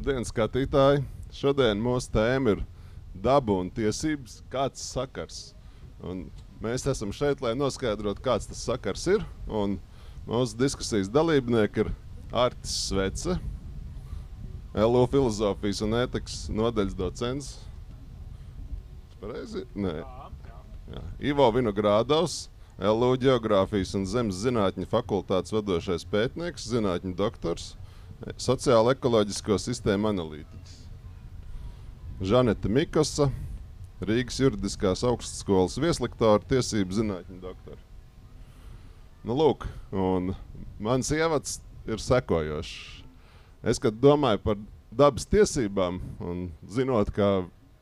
Labdien, skatītāji! Šodien mūsu tēma ir daba un tiesības, kāds sakars. Un mēs esam šeit, lai noskaidrotu, kāds tas sakars ir. Un mūsu diskusijas dalībnieki ir Artis Svece, LU filozofijas un ētikas nodaļas docents. Pareizi? Nē. Jā. Ivo Vinogrādovs, LU geogrāfijas un zemes zinātņu fakultātes vadošais pētnieks, zinātņu doktors, sociālo-ekoloģisko sistēmu analītiķis. Žaneta Mikosa, Rīgas juridiskās augstskolas vieslektore, tiesību zinātņu doktora. Nu, lūk, un mans ievads ir sekojošs. Es, kad domāju par dabas tiesībām, un zinot, ka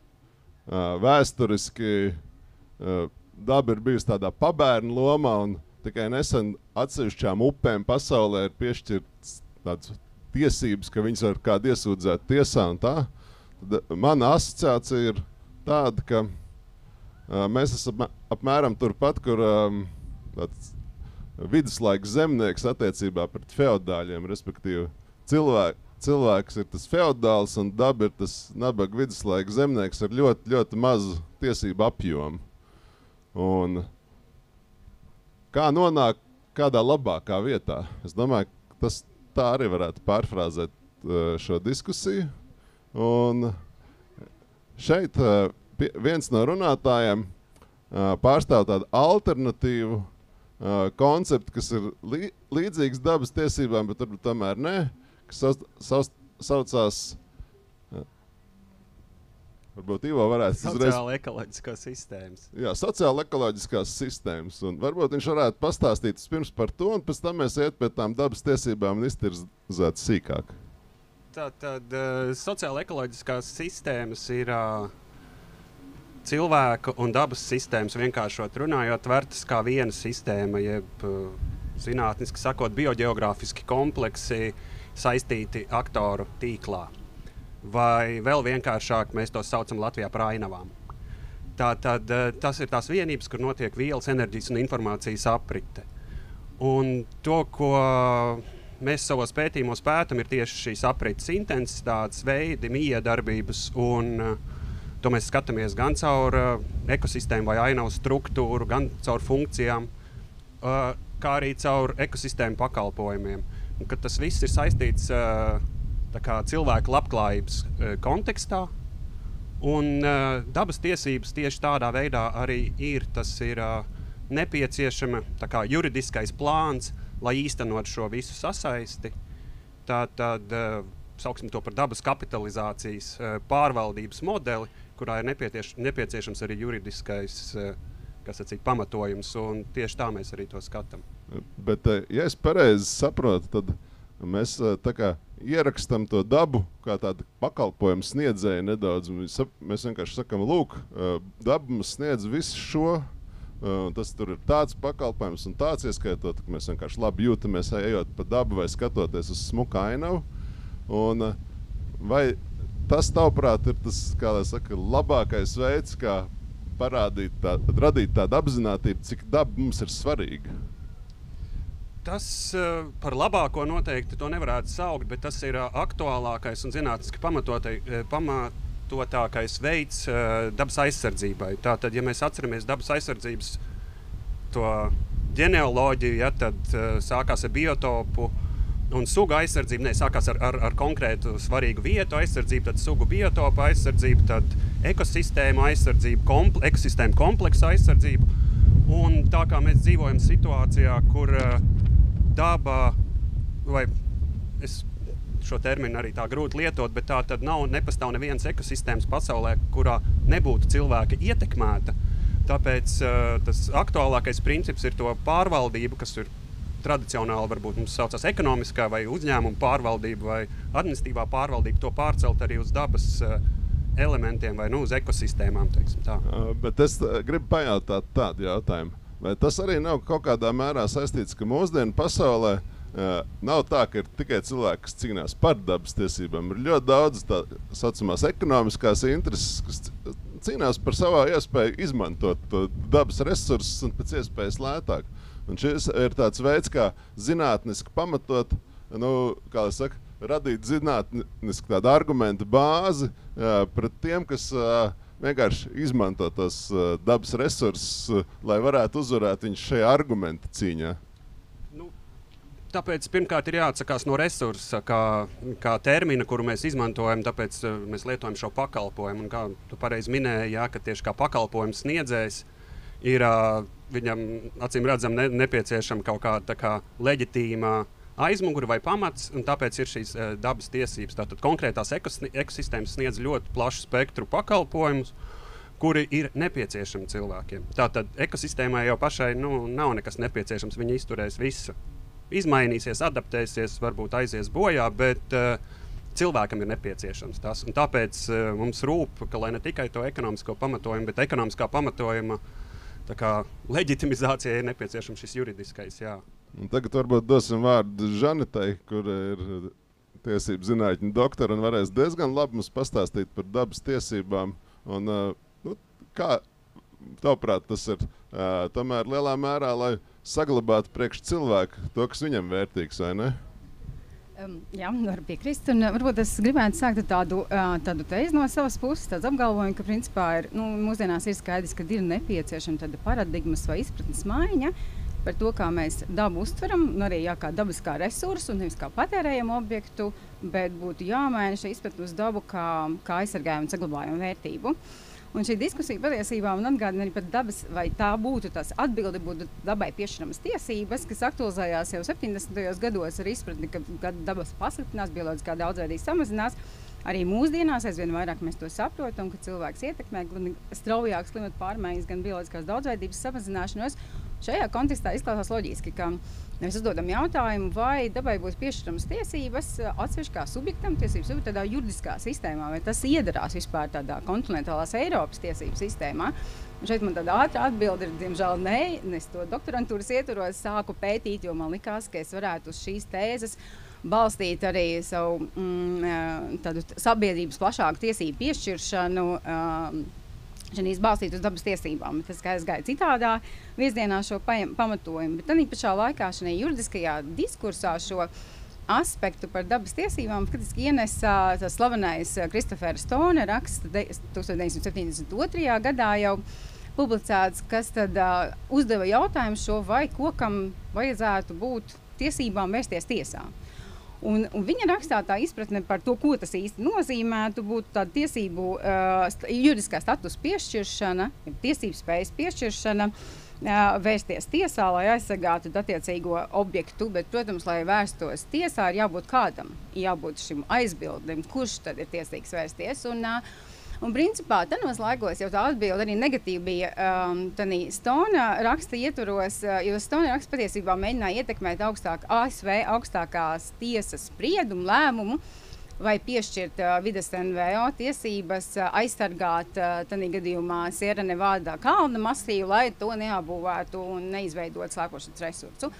vēsturiski daba ir bijusi tādā pabērnu lomā, un tikai nesen atsevišķām upēm pasaulē ir piešķirts tāds tiesības, ka viņas var kādu iesūdzēt tiesā un tā. Tad mana asociācija ir tāda, ka mēs esam apmēram turpat, kur tāds viduslaika zemnieks attiecībā pret feodāļiem, respektīvi cilvēks ir tas feodāls un daba ir tas nabaga viduslaika zemnieks ar ļoti, ļoti mazu tiesību apjomu. Un kā nonāk kādā labākā vietā? Es domāju, ka tas tā arī varētu pārfrāzēt šo diskusiju. Un šeit viens no runātājiem pārstāv tādu alternatīvu konceptu, kas ir līdzīgs dabas tiesībām, bet varbūt tomēr ne, kas saucās, varbūt Ivo varētu sociālo-ekoloģiskās sistēmas. Jā, sociālo-ekoloģiskās sistēmas. Un varbūt viņš varētu pastāstīt pirms par to, un pēc tam mēs iet pie tām dabas tiesībām un iztirzēt sīkāk. Tātad sociālo-ekoloģiskās sistēmas ir cilvēku un dabas sistēmas, vienkāršot runājot, vērtas kā viena sistēma, jeb zinātniski sakot, biogeogrāfiski kompleksi saistīti aktoru tīklā. Vai vēl vienkāršāk mēs to saucam Latvijā par ainavām. Tātad tas ir tās vienības, kur notiek vielas, enerģijas un informācijas aprite. Un to, ko mēs savos pētījumos pētam, ir tieši šīs aprites intensitātes, veidi, miedarbības, un to mēs skatāmies gan caur ekosistēmu vai ainavu struktūru, gan caur funkcijām, kā arī caur ekosistēmu pakalpojumiem. Un, kad tas viss ir saistīts tā kā cilvēku labklājības kontekstā, un dabas tiesības tieši tādā veidā arī ir. Tas ir nepieciešama tā kā juridiskais plāns, lai īstenot šo visu sasaisti. Tātad sauksim to par dabas kapitalizācijas pārvaldības modeli, kurā ir nepieciešams arī juridiskais pamatojums, un tieši tā mēs arī to skatām. Bet, ja es pareizi saprotu, tad mēs tā kā ierakstam to dabu kā tādu pakalpojumu sniedzēju nedaudz. Mēs vienkārši sakam, lūk, daba mums sniedz visu šo, tas tur ir tāds pakalpojums un tāds ieskaitot, ka mēs vienkārši labi jūtamies ejot pa dabu vai skatoties uz smuku ainavu. Un vai tas, tavuprāt, ir tas, kā lai saka, labākais veids, kā radīt tādu apzinātību, cik daba mums ir svarīga? Tas par labāko noteikti to nevarētu saukt, bet tas ir aktuālākais un zinātniski pamatotākais veids dabas aizsardzībai. Tātad, ja mēs atceramies dabas aizsardzības to ģenealoģiju, ja, tad sākās ar biotopu un sugu aizsardzību, sākās ar konkrētu svarīgu vietu aizsardzību, tad sugu biotopu aizsardzību, tad ekosistēmu aizsardzību, ekosistēmu kompleksu aizsardzību. Un tā kā mēs dzīvojam situācijā, kur daba, vai es šo terminu arī tā grūti lietot, bet tā tad nepastāv nevienas ekosistēmas pasaulē, kurā nebūtu cilvēka ietekmēta. Tāpēc tas aktuālākais princips ir to pārvaldību, kas ir tradicionāli varbūt mums saucās ekonomiskā vai uzņēmuma pārvaldība vai administratīvā pārvaldība, to pārcelt arī uz dabas elementiem vai uz ekosistēmām, teiksim tā. Bet es gribu pajautāt tādu jautājumu. Vai tas arī nav kaut kādā mērā saistīts, ka mūsdienu pasaulē nav tā, ka ir tikai cilvēki, kas cīnās par dabas tiesībām? Ir ļoti daudz tā saucamās ekonomiskās intereses, kas cīnās par savā iespēju izmantot to dabas resursus un pēc iespējas lētāk. Un šis ir tāds veids, kā zinātniski pamatot, kā lai saka, radīt zinātnisku tādu argumentu bāzi pret tiem, kas vienkārši izmanto tos dabas resursus, lai varētu uzvarēt viņus šajā argumentu cīņā? Tāpēc pirmkārt ir jāatsakās no resursa, kā termina, kuru mēs izmantojam, tāpēc mēs lietojam šo pakalpojumu. Un kā tu pareizi minēji, ka tieši kā pakalpojums sniedzējs ir viņam acīm redzam nepieciešama kaut kāda leģitīma aizmugure vai pamats, un tāpēc ir šīs dabas tiesības. Tātad konkrētās ekosistēmas sniedz ļoti plašu spektru pakalpojumus, kuri ir nepieciešami cilvēkiem. Tātad ekosistēmai jau pašai nav nekas nepieciešams, viņa izturēs visu. Izmainīsies, adaptēsies, varbūt aizies bojā, bet cilvēkam ir nepieciešams tas. Un tāpēc mums rūp, ka lai ne tikai to ekonomisko pamatojumu, bet ekonomiskā pamatojuma leģitimizācijai ir nepieciešams šis juridiskais, jā. Un tagad varbūt dosim vārdu Žanetai, kur ir tiesību zinātņu doktora un varēs diezgan labi mums pastāstīt par dabas tiesībām. Un, kā tavuprāt tas ir tomēr lielā mērā, lai saglabātu priekš cilvēku to, kas viņam vērtīgs, vai ne? Jā, varu piekrist. Un varbūt es gribētu sākt tādu tēzi no savas puses, tāds apgalvojumu, ka principā mūsdienās ir skaidrs, ka ir nepieciešama tāda paradigmas vai izpratnes maiņa par to, kā mēs dabu uztveram, un arī kā dabas kā resursu, un nevis kā patērējumu objektu, bet būtu jāmaina šī izpratne uz dabu kā aizsargājumu un saglabājumu vērtību. Un šī diskusija patiesībā man atgādina arī par dabas, vai tā būtu tās atbilde būtu dabai piešķiramas tiesības, kas aktualizējās jau 70. gados ar izpratni, ka dabas pasliktinās, bioloģiskā daudzveidība samazinās. Arī mūsdienās aizvien vairāk mēs to saprotam, ka cilvēks ietekmē gan straujākas klimata pārmaiņas, gan bioloģiskās daudzveidības samazināšanos. Šajā kontekstā izklausās loģiski, ka mēs uzdodam jautājumu, vai dabai būs piešķiramas tiesības atsevišķi kā subjektam, tiesības subjektam tādā juridiskā sistēmā, vai tas iedarās vispār tādā kontinentālās Eiropas tiesību sistēmā. Un šeit man tāda ātra atbilde ir, diemžēl, nē. Es to doktorantūras ietvaros sāku pētīt, jo man likās, ka es varētu uz šīs tēzes balstīt arī savu tādu sabiedrības plašāku tiesību piešķiršanu, ženīs balstīt uz dabas tiesībām. Tas gāja citādā virzienā šo pamatojumu. Bet tādā pašā laikā šajā juridiskajā diskursā šo aspektu par dabas tiesībām faktiski ienesa tas slavenais Kristofera Stona raksts 1972. Gadā jau publicēts, kas tad uzdeva jautājumu šo, vai kokam vajadzētu būt tiesībām vērsties tiesā. Un viņa rakstā tā izpratne par to, ko tas īsti nozīmētu, būtu tāda tiesību juridiskā statusa piešķiršana, tiesību spējas piešķiršana, vērsties tiesā, lai aizsargātu attiecīgo objektu, bet, protams, lai vērstos tiesā, ir jābūt kādam, jābūt šim aizbildim, kurš tad ir tiesīgs vērsties. Un principā tādos laikos jau tā atbilde arī negatīva bija Stona raksta ietvaros, jo Stona raksts patiesībā mēģināja ietekmēt ASV augstākās tiesas spriedumu, lēmumu, vai piešķirt vides NVO tiesības aizsargāt tādā gadījumā Sierra Nevada kalna masīvu, lai to neapbūvētu un neizveidot slēpošanas resursu.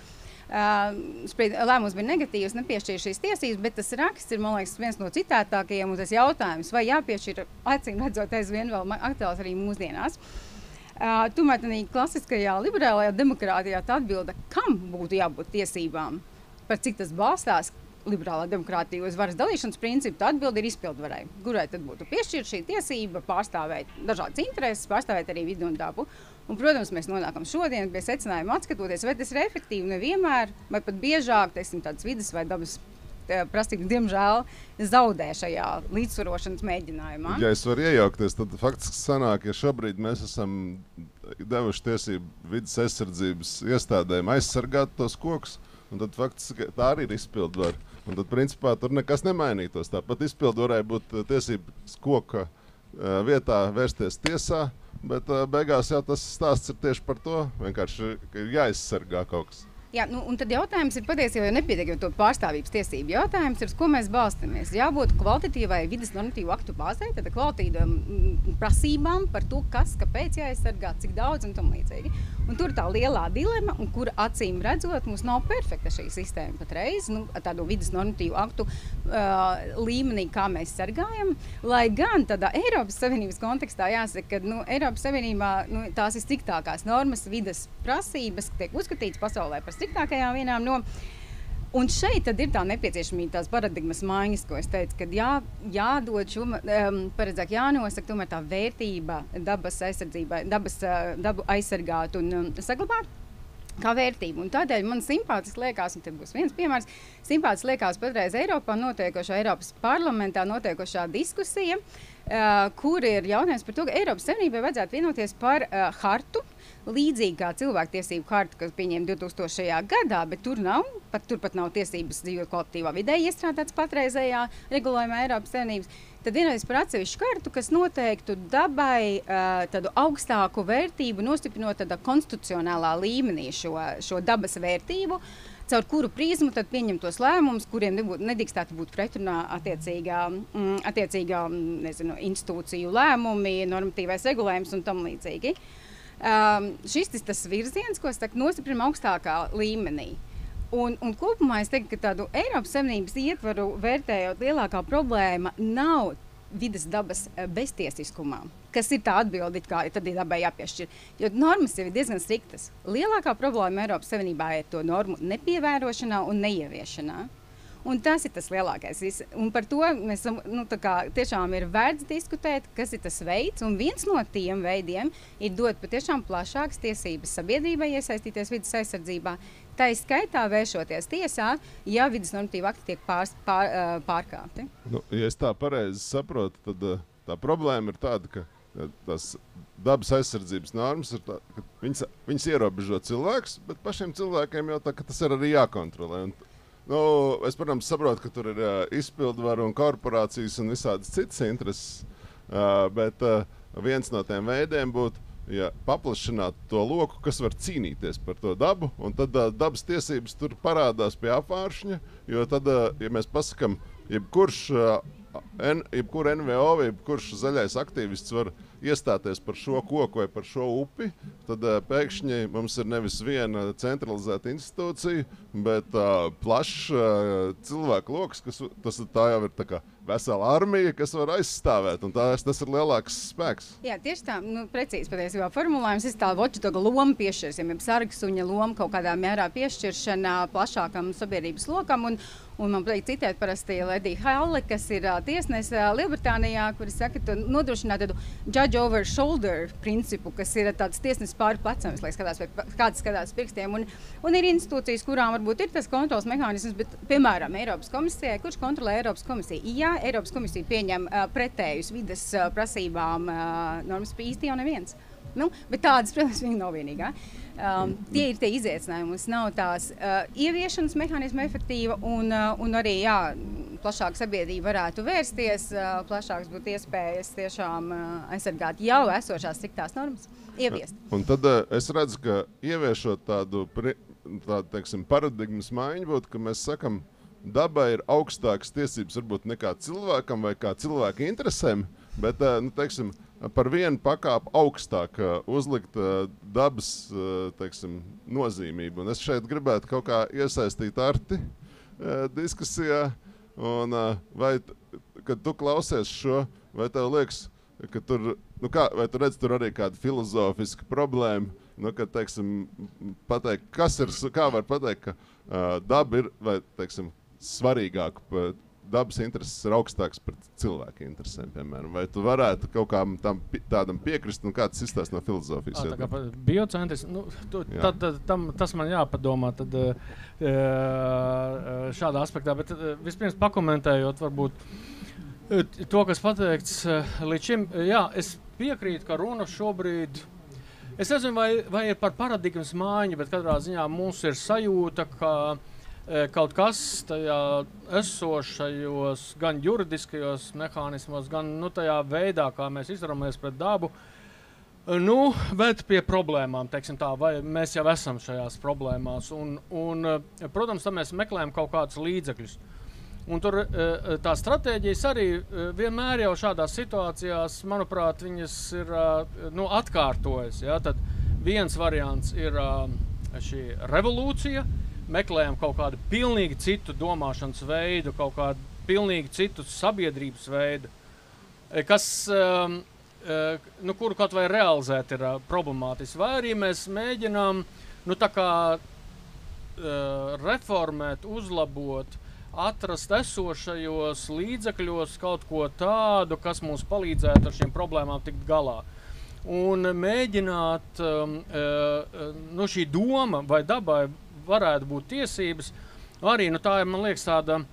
Lēmums bija negatīvs, nepiešķīra šīs tiesības, bet tas raksts ir, man liekas, viens no citētākajiem, un tas jautājums, vai jāpiešķira, acīm redzot, aizvien vēl aktuāls arī mūsdienās. Tomēr tādā klasiskajā liberālajā demokrātijā tā atbilde, kam būtu jābūt tiesībām, par cik tas balstās liberālā demokrātija uz varas dalīšanas principu, tā atbilde ir izpildvarai, kurai tad būtu piešķirta šī tiesība pārstāvēt dažādas intereses, pārstāvēt arī vidu un dabu. Un, protams, mēs nonākam šodien pie secinājuma atskatoties, vai tas ir efektīvi nevienmēr, vai pat biežāk, teiksim, tādas vidas vai dabas prasības, diemžēl, zaudē šajā līdzsvarošanas mēģinājumā. Ja es varu iejaukties, tad faktiski sanāk, ja šobrīd mēs esam devuši tiesību vidas aizsardzības iestādēm aizsargāt tos kokus, un tad faktiski tā arī ir izpildvara. Un tad, principā, tur nekas nemainītos. Tāpat izpildvarai būtu tiesības koka vietā vērsties tiesā, bet beigās jau tas stāsts ir tieši par to, vienkārši ir jāizsargā kaut kas. Jā, un tad jautājums ir patiesībā, jo nepietiek jau to pārstāvības tiesību. Jautājums ir, uz ko mēs balstamies. Jābūt kvalitatīvai vides normatīvu aktu bāzē, tad kvalitatīvām prasībām par to, kas, kāpēc jāaizsargā, cik daudz un tam līdzīgi. Un tur tā lielā dilema, un kur acīm redzot, mums nav perfekta šī sistēma patreiz, tādu vides normatīvu aktu līmenī, kā mēs sargājam. Lai gan tādā Eiropas Savienības kontekstā jāsaka, ka Eiropas Savienībā tās ir striktākās normas, vides prasības, tiek uzskatītas pasaulē par striktākajām vienām no Un šeit tad ir tā nepieciešamība tās paradigmas maiņas, ko es teicu, kad jādod pareizāk jānosaka tomēr tā vērtība dabas aizsardzībai, dabu aizsargāt un saglabāt kā vērtību. Un tādēļ man simpātiski liekas, un te būs viens piemērs, simpātiski liekas patreiz Eiropas parlamentā notiekošā diskusija, kur ir jautājums par to, ka Eiropas Savienībai vajadzētu vienoties par hartu, līdzīgi kā cilvēktiesību harta, kas pieņēma 2000. gadā, bet turpat nav tiesības dzīvot kolektīvā vidē iestrādāts patreizējā regulējumā Eiropas Savienības. Tad vienoties par atsevišķu kartu, kas noteiktu dabai tādu augstāku vērtību, nostiprinot tādā konstitucionālā līmenī šo dabas vērtību, caur kuru prizmu tad pieņemtos lēmumus, kuriem nedrīkstētu būt pretrunā attiecīgā institūciju lēmumi, normatīvais regulējums un tam līdzīgi. Šis tas virziens, ko es teiktu, nostiprinam augstākā līmenī. Un kopumā es teiktu, ka tādu Eiropas Savienības ietvaru vērtējot, lielākā problēma nav vides dabas beztiesiskumā, kas ir tā atbildi, kā tad ir dabai jāpiešķir. Jo normas jau ir diezgan striktas. Lielākā problēma Eiropas Savienībā ir to normu nepievērošanā un neieviešanā. Un tas ir tas lielākais. Un par to mēs tiešām ir vērts diskutēt, kas ir tas veids. Un viens no tiem veidiem ir dot patiešām plašākas tiesības sabiedrībai iesaistīties vides aizsardzībā. Tā ir skaitā vēršoties tiesā, ja vides normatīva akti tiek pārkāpti. Ja es tā pareizi saprotu, tad tā problēma ir tāda, ka tās dabas aizsardzības normas ir tā, ka viņas ierobežo cilvēkus, bet pašiem cilvēkiem jau tā, ka tas ir arī jākontrolē. Es, protams, saprotu, ka tur ir izpildvaru un korporācijas un visādas citas intereses, bet viens no tiem veidiem būtu, ja paplašināt to loku, kas var cīnīties par to dabu, un tad dabas tiesības tur parādās pie apvāršņa, jo tad, ja mēs pasakam, jebkura NVO, jebkurš zaļais aktīvists var iestāties par šo koku vai par šo upi, tad pēkšņi mums ir nevis viena centralizēta institūcija, bet plašs cilvēku loks, tā jau ir tā kā vesela armija, kas var aizstāvēt, un tas ir lielāks spēks. Jā, tieši tā, precīzi patiesībā formulējums ir tā watchdoga loma piešķirsim, ja sargsuņa loma kaut kādā mērā piešķiršana plašākam sabiedrības lokam, un man priek citēt parasti Ledija Halle, kas ir tiesnese Lielbritānijā, kuri saka, ka nodrošināt tādu judge over shoulder principu, kas ir tāds tiesnesis pāri plecam, lai kāds skatās pirkstiem, un ir institūcijas, kurām varbūt ir tas kontrols mehānisms, bet, piemēram, Eiropas komisijai, kurš kontrolē Eiropas komisiju? Ja Eiropas komisija pieņem pretējus vides prasībām normas, īsti jau neviens. Bet tādas, protams, viņi nav vienīgā. Tie ir tie izaicinājumi. Mums nav tās ieviešanas mehānisma efektīva un arī, plašāka sabiedrība varētu vērsties, plašāks būtu iespējas tiešām aizsargāt jau esošās striktās normas, ieviest. Un tad es redzu, ka ieviešot tādu teiksim, paradigmas maiņu būtu, ka mēs sakam, dabai ir augstākas tiesības varbūt nekā cilvēkam vai kā cilvēka interesēm, bet, teiksim, par vienu pakāpu augstāk uzlikt dabas, teiksim, nozīmību. Un es šeit gribētu kaut kā iesaistīt Arti diskusijā, un vai, kad tu klausies šo, vai tev liekas, ka tur, vai tu redz tur arī kādu filozofisku problēmu, kad, teiksim, pateikt, kā var pateikt, ka daba ir, vai, teiksim, svarīgāk, dabas intereses ir augstāks par cilvēku interesēm, piemēram. Vai tu varētu kaut kā tādam piekrist, un kā tas izstāst no filozofijas? Tā kā biocentris, tas man jāpadomā tad, šādā aspektā, bet vispirms pakomentējot varbūt to, kas pateikts līdz šim. Jā, es piekrītu, ka runa šobrīd, es nezinu, vai ir par paradigmas maiņu, bet katrā ziņā mums ir sajūta, ka kaut kas tajā esošajos gan juridiskajos mehānismos, gan tajā veidā, kā mēs izturamies pret dabu, ved pie problēmām, teiksim tā, vai mēs jau esam šajās problēmās. Un protams, tam mēs meklējam kaut kādus līdzekļus. Un tur tā stratēģijas arī vienmēr jau šādās situācijās, manuprāt, viņas ir atkārtojas. Ja? Tad viens variants ir šī revolūcija, meklējam kaut kādu pilnīgi citu domāšanas veidu, kaut kādu pilnīgi citu sabiedrības veidu, kas, kuru kaut vai realizēt ir problemātiski. Vai arī mēs mēģinām, tā kā reformēt, uzlabot, atrast esošajos līdzekļos kaut ko tādu, kas mums palīdzētu ar šīm problēmām tikt galā. Un mēģināt, šī doma vai dabai varētu būt tiesības, arī, tā ir, man liekas, tāda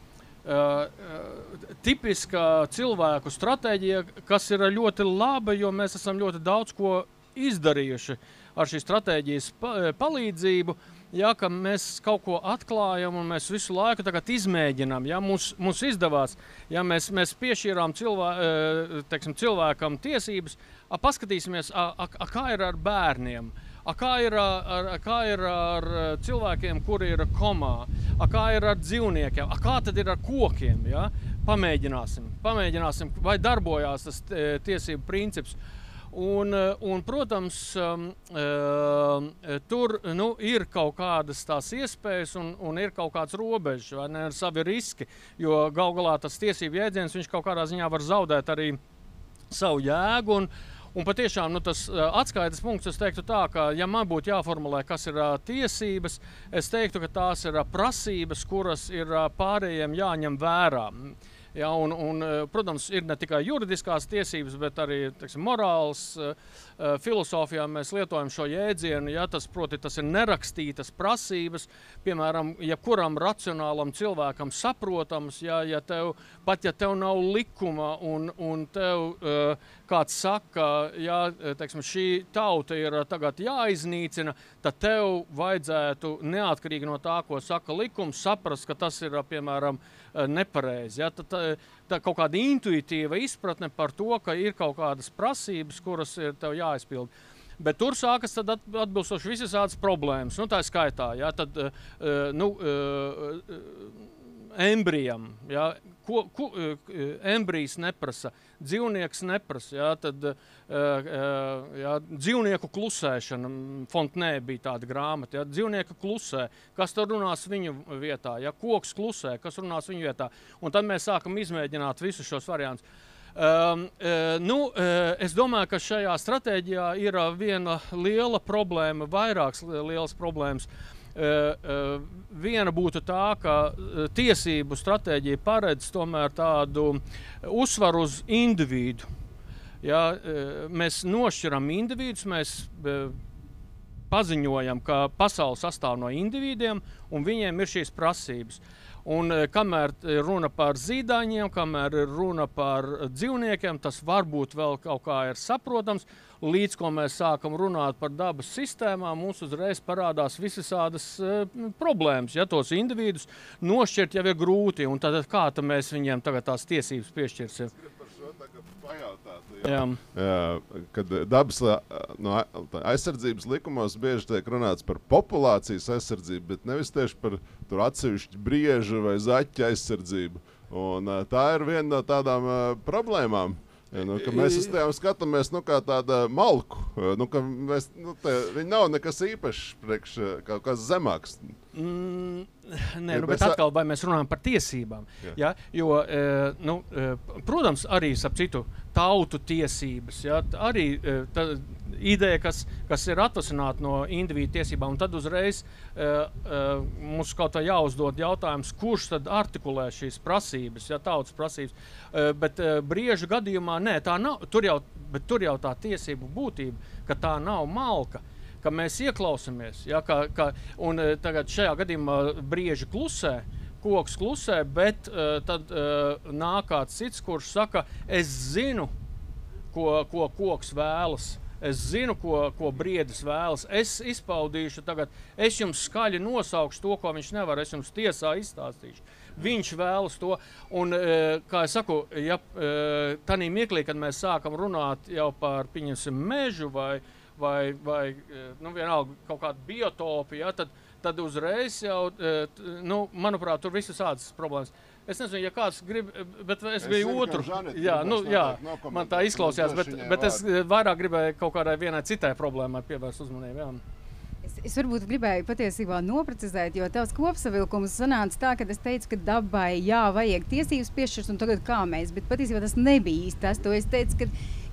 tipiska cilvēku stratēģija, kas ir ļoti laba, jo mēs esam ļoti daudz ko izdarījuši ar šīs stratēģijas palīdzību, ja, ka mēs kaut ko atklājam un mēs visu laiku tagad izmēģinām, ja, mums izdevās, ja mēs piešķīrām cilvēkam tiesības, paskatīsimies, kā ir ar bērniem, kā ir ar cilvēkiem, kuri ir komā, kā ir ar dzīvniekiem, kā tad ir ar kokiem, ja? Pamēģināsim, vai darbojās tas tiesību princips. Un protams, tur ir kaut kādas tās iespējas un ir kaut kāds robežs, vai ne, ar savi riski, jo gal galā tas tiesību jēdziens, viņš kaut kādā ziņā var zaudēt arī savu jēgu. Un patiešām tas atskaites punkts, es teiktu tā, ka, ja man būtu jāformulē, kas ir tiesības, es teiktu, ka tās ir prasības, kuras ir pārējiem jāņem vērā. Ja, protams, ir ne tikai juridiskās tiesības, bet arī, morāls filosofijā mēs lietojam šo jēdzienu, ja, tas ir nerakstītas prasības, piemēram, jebkuram racionālam cilvēkam saprotams, ja tev nav likuma un tev kāds saka, ja, šī tauta ir tagad jāiznīcina, tad tev vajadzētu neatkarīgi no tā, ko saka likums, saprast, ka tas ir, piemēram, nepareizi. Ja? Tā kaut kāda intuitīva izpratne par to, ka ir kaut kādas prasības, kuras ir tev jāizpild. Bet tur sākas tad atbilstoši visas problēmas. Tā skaitā, ja? Tad, embrijam, ja? Embrijs neprasa, dzīvnieks neprasa, ja? Tad dzīvnieku klusēšana, Fontnē bija tāda grāmata, ja? Dzīvnieka klusē, kas tur runās viņu vietā, ja? Koks klusē, kas runās viņu vietā, un tad mēs sākam izmēģināt visus šos variantus. Es domāju, ka šajā stratēģijā ir viena liela problēma, vairākas lielas problēmas. Viena būtu tā, ka tiesību stratēģija paredz tomēr tādu uzsvaru uz individu. Ja, mēs nošķiram individus, mēs paziņojam, ka pasaule sastāv no individiem un viņiem ir šīs prasības. Un kamēr runa par zīdaiņiem, kamēr runa par dzīvniekiem, tas varbūt vēl kaut kā ir saprotams. Līdz ko mēs sākam runāt par dabas sistēmām, mums uzreiz parādās visādas problēmas. Ja tos individus nošķirt jau ir grūti, un tad kā mēs viņiem tagad tās tiesības piešķirsim? Par šo tagad pajautāt. Kad dabas aizsardzības likumos bieži tiek runāts par populācijas aizsardzību, bet nevis tieši par tur atsevišķu briežu vai zaķu aizsardzību. Un tā ir viena no tādām problēmām. Ja, ka mēs uz tiem skatāmies kā tāda malku, ka viņi nav nekas īpašs priekš kaut kas zemāks. Nē, bet atkal, vai mēs runājam par tiesībām? Ja? Jo, protams, arī, ap citu, tautu tiesības, ja? Arī ideja, kas ir atvasināta no individu tiesībām, un tad uzreiz mums kaut kā jāuzdod jautājums, kurš tad artikulē šīs prasības, ja, tautas prasības. Bet briežu gadījumā, nē, tā nav, tur jau tā tiesību būtība, ka tā nav malka, ka mēs ieklausamies, ja, un tagad šajā gadījumā brieži klusē, koks klusē, bet tad nāk kāds cits, kurš saka, es zinu, ko koks vēlas. Es zinu, ko briedis vēlas. Es izpaudīšu tagad, es jums skaļi nosaukšu to, ko viņš nevar, es jums tiesā izstāstīšu. Viņš vēlas to, un, kā es saku, ja tanī mirklī, kad mēs sākam runāt jau par, pieņemsim, mežu vai vienalga kaut kādu biotopu, ja, tad uzreiz jau, manuprāt, tur visas problēmas. Es nezinu, ja kāds grib, bet es biju otru. Jā, man tā izklausījās, bet es vairāk gribēju kaut kādai vienai citai problēmai pievērst uzmanību. Jā. Es varbūt gribēju patiesībā noprecizēt, jo tavs kopsavilkums sanāca tā, ka es teicu, ka dabai vajag tiesības piešķirt un tagad kā mēs, bet patiesībā tas nebija īsti tas. To es teicu,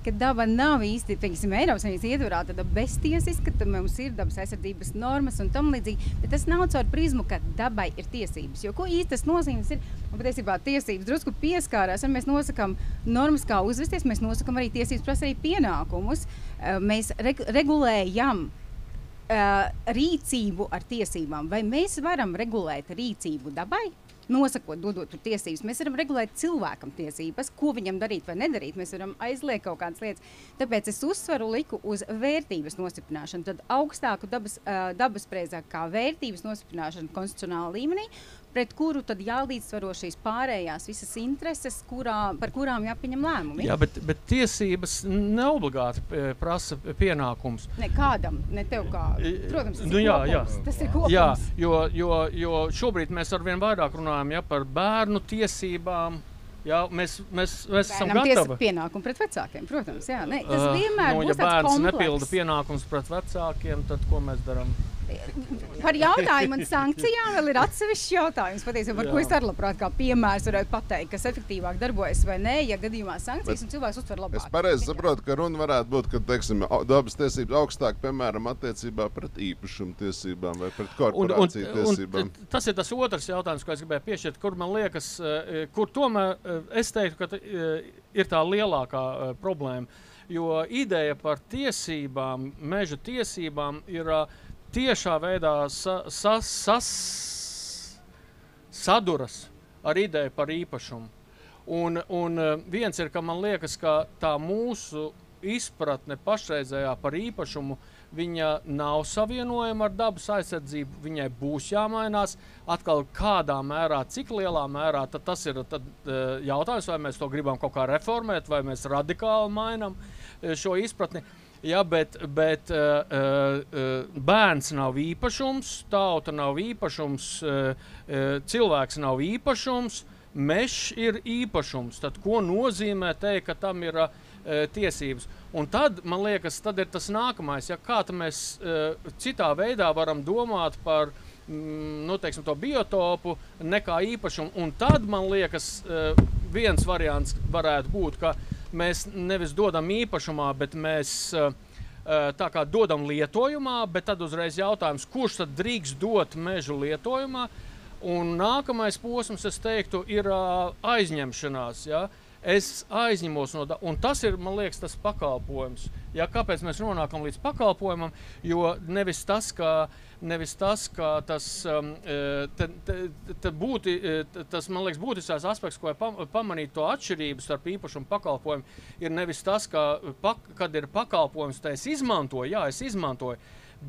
ka daba nav īsti, teiksim, Eiropas Savienības ietvarā tāda beztiesiska, tad mums ir dabas aizsardzības normas un tam līdzīgi, bet tas nav caur prizmu, ka dabai ir tiesības, jo ko īsti tas nozīmes ir, un patiesībā tiesības drusku pieskārās, un mēs nosakam normas, kā uzvesties, mēs nosakam arī tiesības, prasa arī pienākumus, mēs regulējam rīcību ar tiesībām, vai mēs varam regulēt rīcību dabai? Nosakot, dodot tur tiesības. Mēs varam regulēt cilvēkam tiesības, ko viņam darīt vai nedarīt. Mēs varam aizliegt kaut kādas lietas. Tāpēc es uzsvaru liku uz vērtības nostiprināšanu. Tad augstāku dabas preizāk kā vērtības nostiprināšanu konstitucionālā līmenī, pret kuru tad jālīdzsvaro šīs pārējās visas intereses, par kurām jāpieņem lēmumi. Jā, bet tiesības neobligāti prasa pienākums. Ne kādam, ne tev kā. Protams, tas ir kopums. Tas ir kopums. Jā, jo šobrīd mēs arvien vairāk runājam par bērnu tiesībām. Jā, mēs esam gatavi. Pienākumu pret vecākiem, protams. Jā. Ne, tas vienmēr būs tāds kompleks. Ja bērns nepilda pienākums pret vecākiem, tad ko mēs darām? Par jautājumu un sankcijām vēl ir atsevišķs jautājums, patiesībā, par ko es arī labprāt kā piemērs varētu pateikt, kas efektīvāk darbojas vai nē, ja gadījumā sankcijas un cilvēks uztver labāk. Es pareizi saprotu, ka runa varētu būt, ka, teiksim, dabas tiesības augstāk, piemēram, attiecībā pret īpašumu tiesībām vai pret korporāciju tiesībām. Tas ir tas otrs jautājums, ko es gribēju piešķirt, kur man liekas, kur tomēr es teiktu, ka ir tā lielākā problēma, jo ideja par tiesībām, meža tiesībām ir tiešā veidā saduras ar ideju par īpašumu. Un viens ir, ka man liekas, ka tā mūsu izpratne pašreizējā par īpašumu, viņa nav savienojama ar dabas aizsardzību, viņai būs jāmainās. Atkal kādā mērā, cik lielā mērā, tad tas ir jautājums, vai mēs to gribam kaut kā reformēt, vai mēs radikāli mainam šo izpratni. Ja, bet bērns nav īpašums, tauta nav īpašums, cilvēks nav īpašums, mežs ir īpašums. Tad ko nozīmē teikt, ka tam ir tiesības? Un tad, man liekas, tad ir tas nākamais, ja kā mēs citā veidā varam domāt par teiksim, to biotopu nekā īpašumu. Un tad, man liekas, viens variants varētu būt, ka mēs nevis dodam īpašumā, bet mēs tā kā dodam lietojumā, bet tad uzreiz jautājums, kurš tad drīkst dot mežu lietojumā. Un nākamais posms, es teiktu, ir aizņemšanās. Ja? Es aizņemos un tas ir, man liekas, tas pakalpojums. Ja, kāpēc mēs nonākam līdz pakalpojumam? Jo nevis tas, ka tas, tas, man liekas, būtiskais aspekts, ko pamanīt to atšķirību starp īpašumu pakalpojumu, ir nevis tas, kad ir pakalpojums, tā es izmantoju,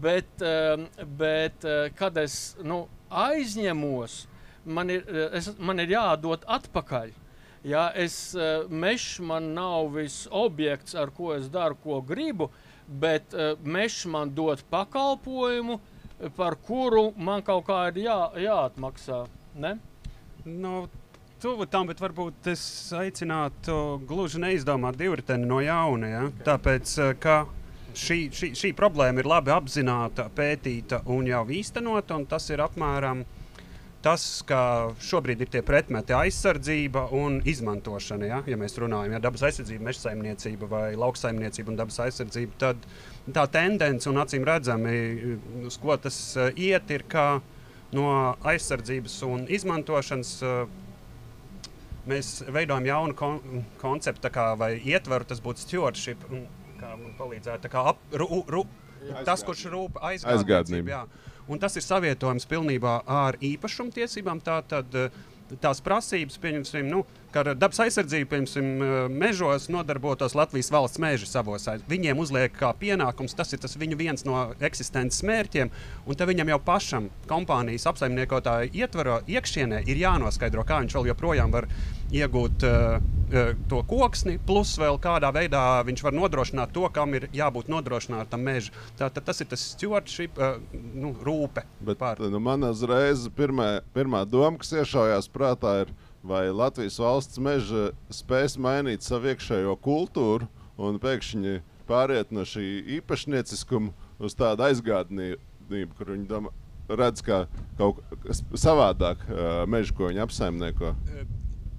bet kad es aizņemos, man ir jādod atpakaļ. Ja, mežs man nav viss objekts, ar ko es daru, ko gribu, bet mežs man dod pakalpojumu, par kuru man kaut kā ir jāatmaksā. Ne? Tuvu tam, bet varbūt es aicinātu gluži neizdomāt divriteni no jauna. Ja? Tāpēc, ka šī problēma ir labi apzināta, pētīta un jau īstenota, un tas ir apmēram tas, ka šobrīd ir tie pretmeti aizsardzība un izmantošana. Ja mēs runājam, dabas aizsardzība, mežsaimniecība vai lauksaimniecība un dabas aizsardzība, tad tā tendence un acīm redzami, uz ko tas iet, ir, ka no aizsardzības un izmantošanas mēs veidojam jaunu konceptu, vai ietvaru, tas būtu stewardship, kā man palīdzētu, tas, kurš rūp aizgādniecību. Jā. Un tas ir savietojums pilnībā ar īpašumtiesībām. Tātad tās prasības, pieņemsim, ka ar dabas aizsardzību, pieņemsim, mežos nodarbotos Latvijas valsts meži savos. Viņiem uzliek kā pienākums, tas ir tas viņu viens no eksistences mērķiem, un te viņam jau pašam kompānijas apsaimniekotāju ietvaro iekšienē ir jānoskaidro, kā viņš vēl joprojām var iegūt to koksni, plus vēl kādā veidā viņš var nodrošināt to, kam ir jābūt nodrošinātam mežu. Tātad tas ir tas stewardship, rūpe. Bet man uzreiz pirmā doma, kas iešaujās prātā, ir, vai Latvijas valsts meža spēs mainīt savu iekšējo kultūru un pēkšņi pāriet no šī īpašnieciskuma uz tādu aizgādnību, kur viņi redz kā kaut kas savādāk mežu, ko viņi apsaimnieko.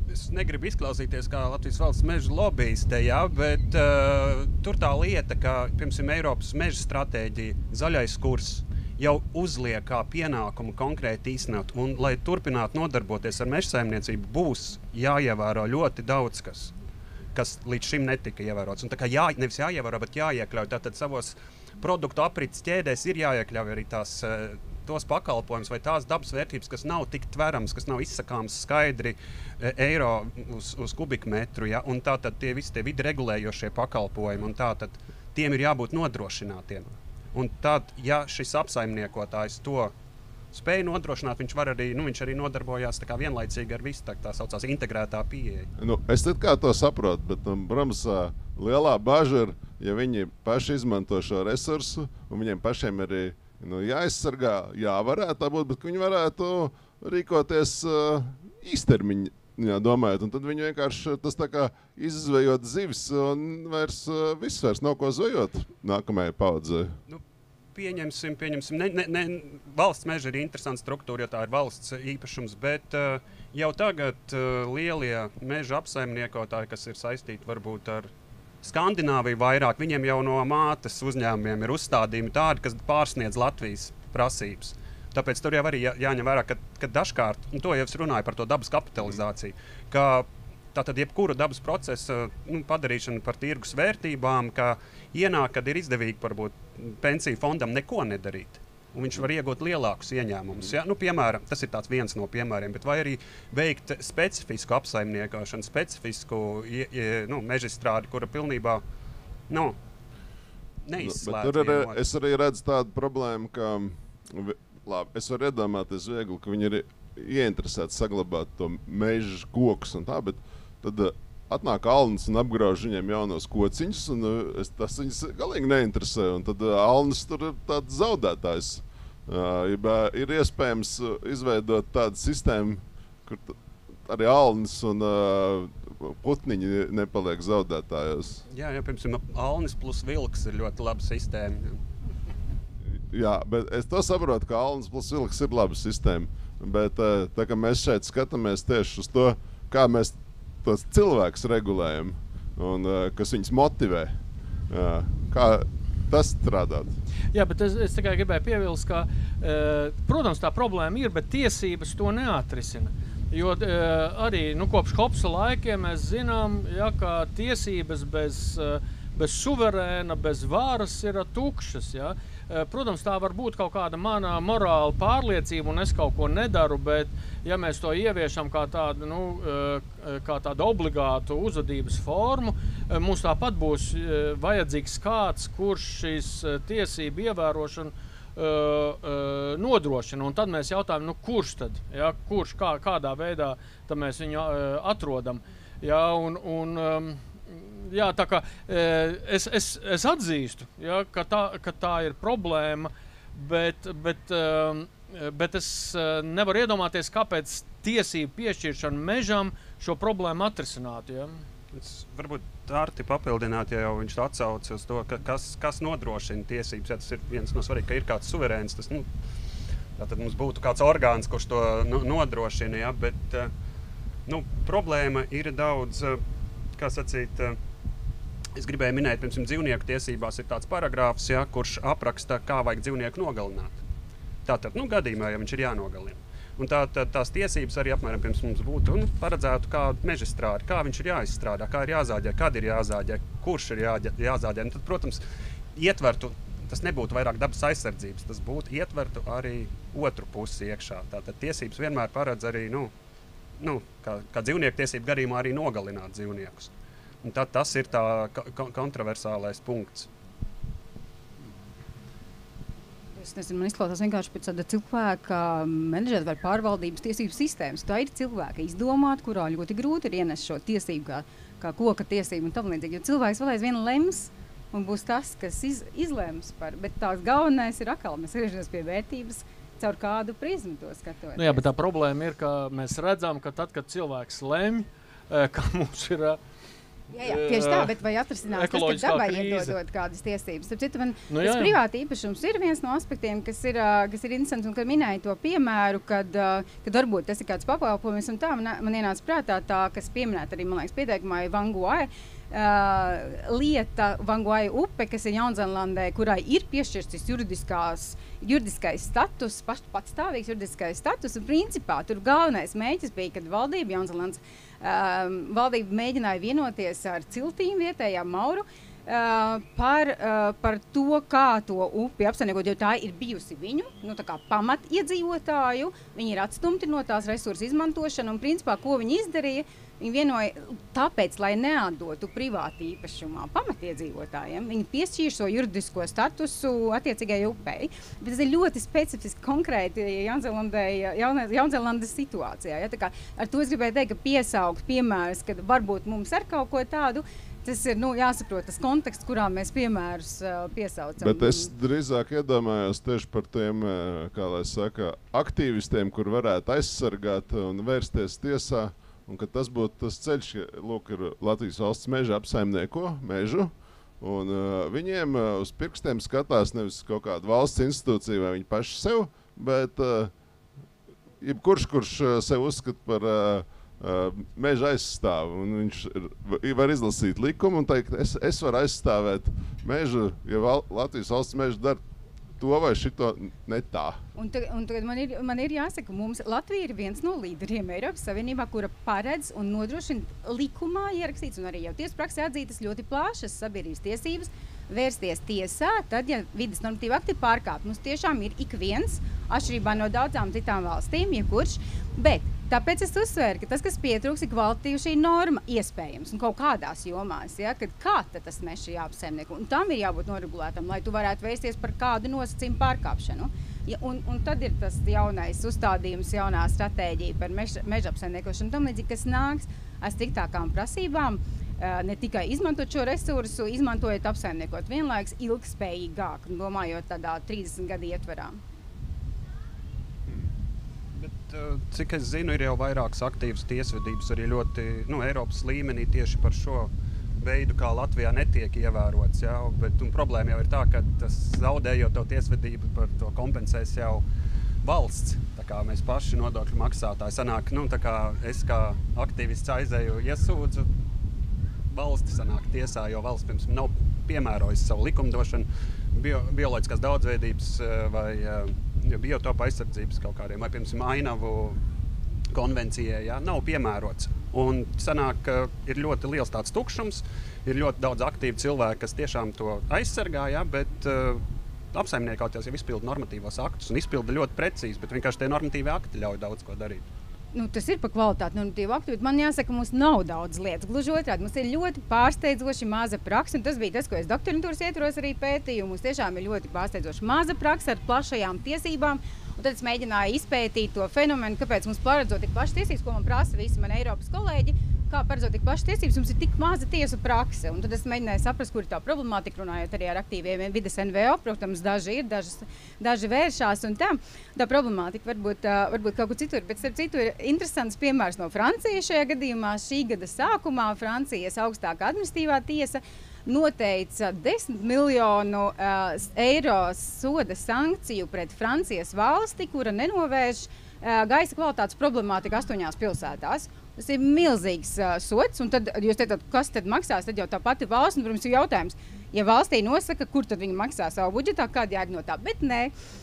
Es negribu izklausīties kā Latvijas valsts meža lobbyiste, ja, bet tur tā lieta, ka, piemēram, Eiropas meža stratēģija, zaļais kurs jau uzliek kā pienākumu konkrēti īstenot. Un, lai turpinātu nodarboties ar meža saimniecību, būs jāievēro ļoti daudz kas līdz šim netika ievērots. Un tā kā nevis jāievēro, bet jāiekļauj. Tātad savos produktu aprits ķēdēs ir jāiekļauj arī tos pakalpojumus vai tās dabas vērtības, kas nav tik tverams, kas nav izsakāms skaidri eiro uz kubikmetru. Ja? Un tātad visi tie vidi regulējošie pakalpojumi, un tātad tiem ir jābūt nodrošinātiem. Un tad, ja šis apsaimniekotājs to spēja nodrošināt, viņš arī nodarbojās tā kā vienlaicīgi ar visu tā saucās integrētā pieeja. Es kā to saprotu, bet, protams, lielā baža ir, ja viņi paši izmanto šo resursu, un viņiem pašiem arī jāizsargā, varētu būt, bet viņi varētu rīkoties īstermiņā domājot, un tad viņi vienkārši tas tā kā izzvejot zivis, un viss vairs nav ko zvejot nākamajai paudzei. Pieņemsim. Valsts meža ir interesanta struktūra, jo tā ir valsts īpašums, bet jau tagad lielie meža apsaimniekotāji, kas ir saistīti varbūt ar Skandināviju vairāk, viņiem jau no mātes uzņēmumiem ir uzstādījumi tādi, kas pārsniedz Latvijas prasības. Tāpēc tur jau arī jāņem vērā, ka dažkārt, un to jau es runāju par to dabas kapitalizāciju, ka tātad jebkuru dabas procesu padarīšanu par tirgus vērtībām, ka ienāk, kad ir izdevīgi varbūt pensiju fondam neko nedarīt. Un viņš var iegūt lielākus ieņēmumus. Ja? Piemēram, tas ir viens no piemēriem, bet vai arī veikt specifisku apsaimniekošanu, specifisku mežastrādi, kura pilnībā neizslēdz. Es arī redzu tādu problēmu, ka es varu iedomāties viegli, ka viņi ir ieinteresēti saglabāt to meža kokus un tā, bet tad atnāk alnis un apgrauž viņiem jaunos kociņus, un tas viņus galīgi neinteresē. Un tad alnis tur ir tāds zaudētājs. Ir iespējams izveidot tādu sistēmu, kur arī alnis un putniņi nepaliek zaudētājos. Jā, piemēram, alnis plus vilks ir ļoti laba sistēma. Jā, bet es to saprotu, ka alnis plus vilks ir laba sistēma. Bet tā kā mēs šeit skatāmies tieši uz to, kā mēs tos cilvēkus regulējam un kas viņus motivē. Kā tas strādāt? Jā, bet es tikai gribēju piebilst, ka, protams, tā problēma ir, bet tiesības to neatrisina. Jo arī kopš Hobsa laikiem mēs zinām, ka tiesības bez suverēna, bez varas ir tukšas. Ja? Protams, tā var būt kaut kāda mana morāla pārliecība, un es kaut ko nedaru, bet ja mēs to ieviešam kā tādu obligātu uzvedības formu, mums tāpat būs vajadzīgs kāds, kurš šīs tiesību ievērošanu nodrošina. Un tad mēs jautājam, kurš tad? Ja? Kurš, kādā veidā tad mēs viņu atrodam? Ja? Jā, tā kā es atzīstu, ja, ka tā ir problēma, bet es nevaru iedomāties, kāpēc tiesību piešķiršana mežam šo problēmu atrisinātu. Ja. Es varbūt Arti papildināt, ja jau viņš atsauc uz to, kas nodrošina tiesības. Ja tas ir viens no svarīgi, ka ir kāds suverēns, tas, tad mums būtu kāds orgāns, kurš to nodrošina, ja, bet problēma ir daudz, kā sacīt, es gribēju minēt, piemēram, dzīvnieku tiesībās ir tāds paragrāfs, ja, kurš apraksta, kā vajag dzīvnieku nogalināt. Tātad, gadījumā, ja viņš ir jānogalina. Un tās tiesības arī apmēram pirms mums būtu paredzētu kādu mežastrādi, kā viņš ir jāizstrādā, kā ir jāzāģē, kad ir jāzāģē, kurš ir jāzāģē. Un tad, protams, ietvertu, tas nebūtu vairāk dabas aizsardzības, tas būtu ietvertu arī otru pusi iekšā. Tātad tiesības vienmēr paredz arī, kā dzīvnieku tiesību gadījumā arī nogalināt dzīvniekus. Un tad tas ir tā kontroversālais punkts. Es nezinu, man izklausās vienkārši pēc tāda cilvēka menedžera vai pārvaldības tiesību sistēmas. Tā ir cilvēka izdomāt, kurā ļoti grūti ir ienest šo tiesību, kā koka tiesību un tam līdzīgi. Jo cilvēks vēl aizvien lems un būs tas, kas izlems par. Bet tās galvenais ir atkal, mēs griežamies pie vērtības, caur kādu prizmu to skatoties. Jā, bet tā problēma ir, ka mēs redzam, ka tad, kad cilvēks lemj, ka mums ir Jā, tieši tā, bet vai atrisinās tas, ka dabai iedodot kādas tiesības? Tāpēc citu, man tas privāti īpašums ir viens no aspektiem, kas ir interesants, un kad minēju to piemēru, kad varbūt tas ir kāds pakalpojums, un tā man ienāca prātā tā, kas pieminēta arī, man liekas, pieteikumā Vanguai, lieta Vanguai upe, kas ir Jaunzēlandē, kurai ir piešķirts juridiskais status, patstāvīgs juridiskais status, un principā tur galvenais mēģis bija, kad valdība Jaunzēlandes valdība mēģināja vienoties ar ciltīm vietējām Mauru par to, kā to upi apsaimniekot, jo tā ir bijusi viņu, tā kā pamatiedzīvotāju, viņi ir atstumti no tās resursu izmantošana, un principā, ko viņi izdarīja, viņi vienoja tāpēc, lai neatdotu privāti īpašumā pamatiedzīvotājiem, viņi piešķīra šo juridisko statusu attiecīgai upei. Bet tas ir ļoti specifiski konkrēti Jaunzēlandes situācijā. Ja? Tā kā ar to es gribēju teikt, ka piesaukt piemērus, kad varbūt mums ar kaut ko tādu, tas ir jāsaprot tas konteksts, kurā mēs piemērus piesaucam. Bet es drīzāk iedomājos tieši par tiem, kā lai saka, aktīvistiem, kur varētu aizsargāt un vērsties tiesā. Un ka tas būtu tas ceļš, ka lūk, ir Latvijas valsts meža apsaimnieko mežu, un viņiem uz pirkstiem skatās nevis kaut kāda valsts institūcija vai viņi paši sev, bet jebkurš sev uzskata par meža aizstāvu. Un viņš var izlasīt likumu un teikt, es varu aizstāvēt mežu, ja Latvijas valsts meža dara to vai šito ne tā. Un tagad man ir jāsaka, mums Latvija ir viens no līderiem Eiropas Savienībā, kura paredz un nodrošina likumā ierakstīts un arī jau tiespraksē atzītas ļoti plašas sabiedrības tiesības vērsties tiesā, tad, ja vides normatīva akti pārkāp. Mums tiešām ir ik viens, atšķirībā no daudzām citām valstīm, jebkurš, bet tāpēc es uzsvēru, ka tas, kas pietrūks, ir kvalitatīva šī norma iespējams un kaut kādās jomās, ja, kad kā tad tas mežs ir jāapsaimnieko, un tam ir jābūt noregulētam, lai tu varētu vērsties par kādu nosacījumu pārkāpšanu. Ja, un tad ir tas jaunais uzstādījums, jaunā stratēģija par meža apsaimniekošanu, tam līdzīgi, kas nāks ar striktākām prasībām, ne tikai izmantot šo resursu, izmantojot apsaimniekot vienlaiks ilgspējīgāk, domājot tādā 30 gadu ietverā. Bet, cik es zinu, ir jau vairākas aktīvas tiesvedības arī ļoti Eiropas līmenī tieši par šo veidu, kā Latvijā netiek ievērots. Ja? Bet problēma jau ir tā, ka tas zaudējot to tiesvedību par to kompensēs jau valsts. Tā kā mēs paši nodokļu maksātāji sanāk, tā kā es kā aktīvists aizēju iesūdzu, valsti sanāk tiesā, jo valsts pirms nav piemērojusi savu likumdošanu bioloģiskās daudzveidības vai biotopa aizsardzības kaut kādiem, vai piemēram ainavu konvencijai, nav piemērots. Un sanāk, ka ir ļoti liels tāds tukšums, ir ļoti daudz aktīvu cilvēku, kas tiešām to aizsargā, bet apsaimniekauties jau izpilda normatīvos aktus un izpilda ļoti precīzi, bet vienkārši tie normatīvi akti ļauj daudz ko darīt. Tas ir par kvalitāti normatīvu aktu, bet man jāsaka, mums nav daudz lietas. Gluži otrādi, mums ir ļoti pārsteidzoši maza praksa, un tas bija tas, ko es doktorantūras ietvaros arī pētīju. Mums tiešām ir ļoti pārsteidzoši maza praksa ar plašajām tiesībām, un tad es mēģināju izpētīt to fenomenu, kāpēc mums paredzot tik plašas tiesības, ko man prasa visi mani Eiropas kolēģi, kā paredzot tik plašas tiesības, mums ir tik maza tiesu prakse. Un tad es mēģināju saprast, kur ir tā problemātika, runājot arī ar aktīviem vides NVO. Protams, daži ir, daži vēršās un tā. Tā problemātika varbūt kaut kur citur. Bet starp citu ir interesants piemērs no Francijas šajā gadījumā. Šī gada sākumā Francijas augstākā administratīvā tiesa noteica 10 miljonu eiro soda sankciju pret Francijas valsti, kura nenovērš gaisa kvalitātes problemātika 8 pilsētās. Tas ir milzīgs sods, un tad jūs teicāt, kas tad maksās, tad jau tā pati valsts, un, protams, ir jautājums, ja valstī nosaka, kur tad viņi maksā savu budžetā, kāda jēga no tā, bet nē,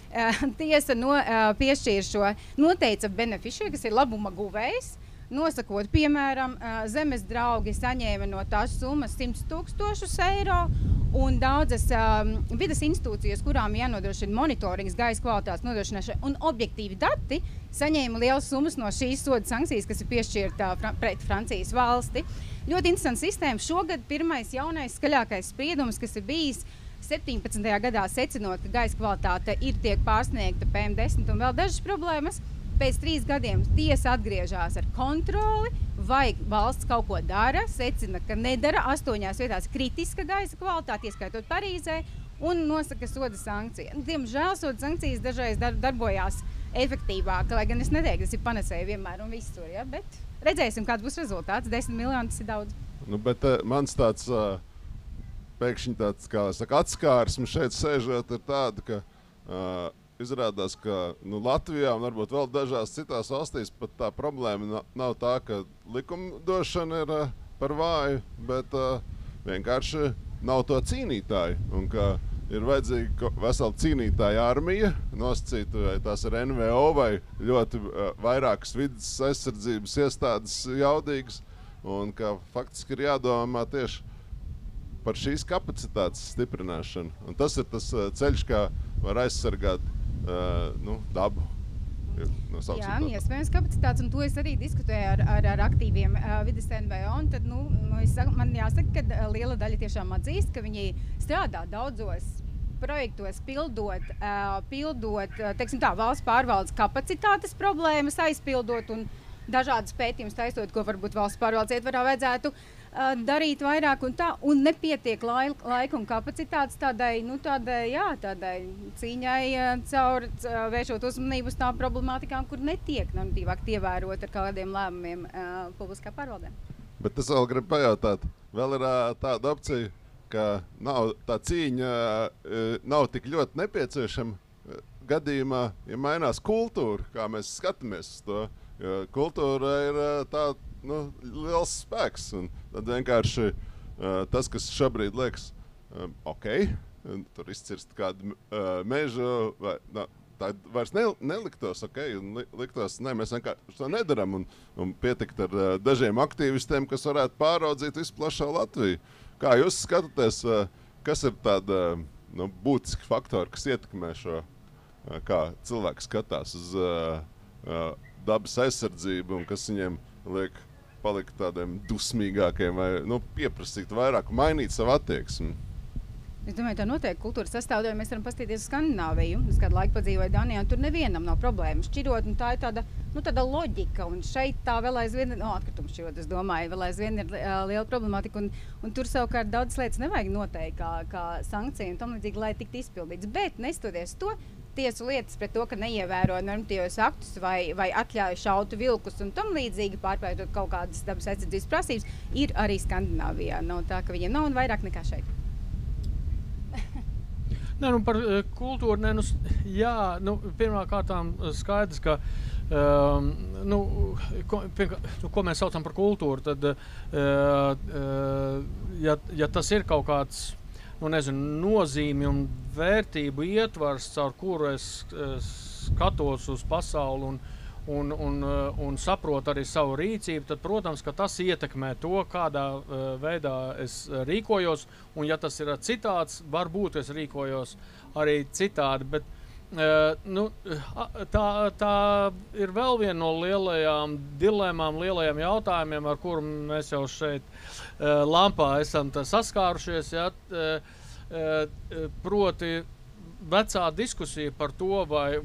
tiesa piešķīra šo, noteica benefišiju, kas ir labuma guvējs, nosakot, piemēram, zemes draugi saņēma no tās summas 100 000 eiro, un daudzas vides institūcijas, kurām jānodrošina monitorings, gaisa kvalitātes nodrošināšana un objektīvi dati, saņēma lielas summas no šīs soda sankcijas, kas ir piešķirta pret Francijas valsti. Ļoti interesants sistēma. Šogad pirmais jaunais skaļākais spriedums, kas ir bijis 17. gadā secinot, ka gaisa kvalitāte tiek pārsniegta PM10 un vēl dažas problēmas. Pēc 3 gadiem tiesa atgriežās ar kontroli, vai valsts kaut ko dara, secina, ka nedara 8 vietās kritiska gaisa kvalitāte, ieskaitot Parīzē, un nosaka soda sankcija. Diemžēl soda sankcijas dažreiz darbojās efektīvāk, lai gan es neteiktu, tas ir panacēja vienmēr un visur, ja? Bet redzēsim, kāds būs rezultāts. 10 miljoni tas ir daudz. Nu, bet mans tāds pēkšņi tāds, kā saka, atskārsme šeit sēžot ir tāda, ka izrādās, ka Latvijā un varbūt vēl dažās citās valstīs pat tā problēma nav tā, ka likumdošana ir par vāju, bet vienkārši nav to cīnītāju. Un ka ir vajadzīga vesela cīnītāja armija, nosacīta, vai tās ir NVO vai ļoti vairākas vidas aizsardzības iestādes jaudīgas, un ka faktiski ir jādomā tieši par šīs kapacitātes stiprināšanu. Un tas ir tas ceļš, kā var aizsargāt dabu. Jā, iespējams kapacitātes, un to es arī diskutēju ar aktīviem vides NVO, un tad, man jāsaka, ka liela daļa tiešām atzīst, ka viņi strādā daudzos projektos, pildot, teiksim tā, valsts pārvaldes kapacitātes problēmas aizpildot un dažādas pētījumus taisot, ko varbūt valsts pārvaldes ietvarā vajadzētu darīt vairāk un tā, un nepietiek laika un kapacitātes tādai cīņai caur vēršot uzmanību uz tām problemātikām, kur netiek normatīvāk ievērot ar kādiem lēmumiem publiskā pārvaldē. Bet es vēl gribu pajautāt, vēl ir tāda opcija, ka tā cīņa nav tik ļoti nepieciešama gadījumā, ja mainās kultūra, kā mēs skatāmies uz to. Kultūra ir tāda liels spēks, un tad vienkārši tas, kas šobrīd liekas ok, tur izcirst kādu mežu, vai, tā vairs neliktos ok, un liktos, mēs vienkārši to nedaram, un pietikt ar dažiem aktīvistiem, kas varētu pāraudzīt visu plašo Latviju. Kā jūs skatāties, kas ir tāda būtiski faktori, kas ietekmē šo, kā cilvēki skatās uz dabas aizsardzību, un kas viņiem liek palikt tādiem dusmīgākiem vai pieprasīt vairāk, mainīt savu attieksmi? Es domāju, tā noteikti kultūras sastāvdaļa. Mēs varam paskatīties uz Skandināviju. Es kādu laiku padzīvoju Danijā, un tur nevienam nav problēma šķirot, un tā ir tāda loģika, un šeit tā vēl aizvien, atkritumu šķirot, es domāju, vēl aizvien ir liela problemātika, un tur savukārt daudzas lietas nevajag noteikt kā sankcija un tam līdzīgi, lai tiktu izpildīts. Bet nestoties to, tiesu lietas pret to, ka neievēro normatīvos aktus vai atļauj šautu vilkus un tam līdzīgi pārpērtot kaut kādas dabas aizsardzības prasības, ir arī Skandināvijā. Nav tā, ka viņiem nav un vairāk nekā šeit. Par kultūru, pirmā kārtām skaidrs, ka, ko mēs saucam par kultūru, tad, ja tas ir kaut kāds, nozīmi un vērtību ietvars, caur kuru es skatos uz pasauli un saprotu arī savu rīcību, tad, protams, ka tas ietekmē to, kādā veidā es rīkojos, un ja tas ir citāds, varbūt es rīkojos arī citādi, bet tā ir vēl viena no lielajām dilemmām, lielajiem jautājumiem, ar kuru mēs jau šeit lampā esam saskārušies, proti vecā diskusija par to,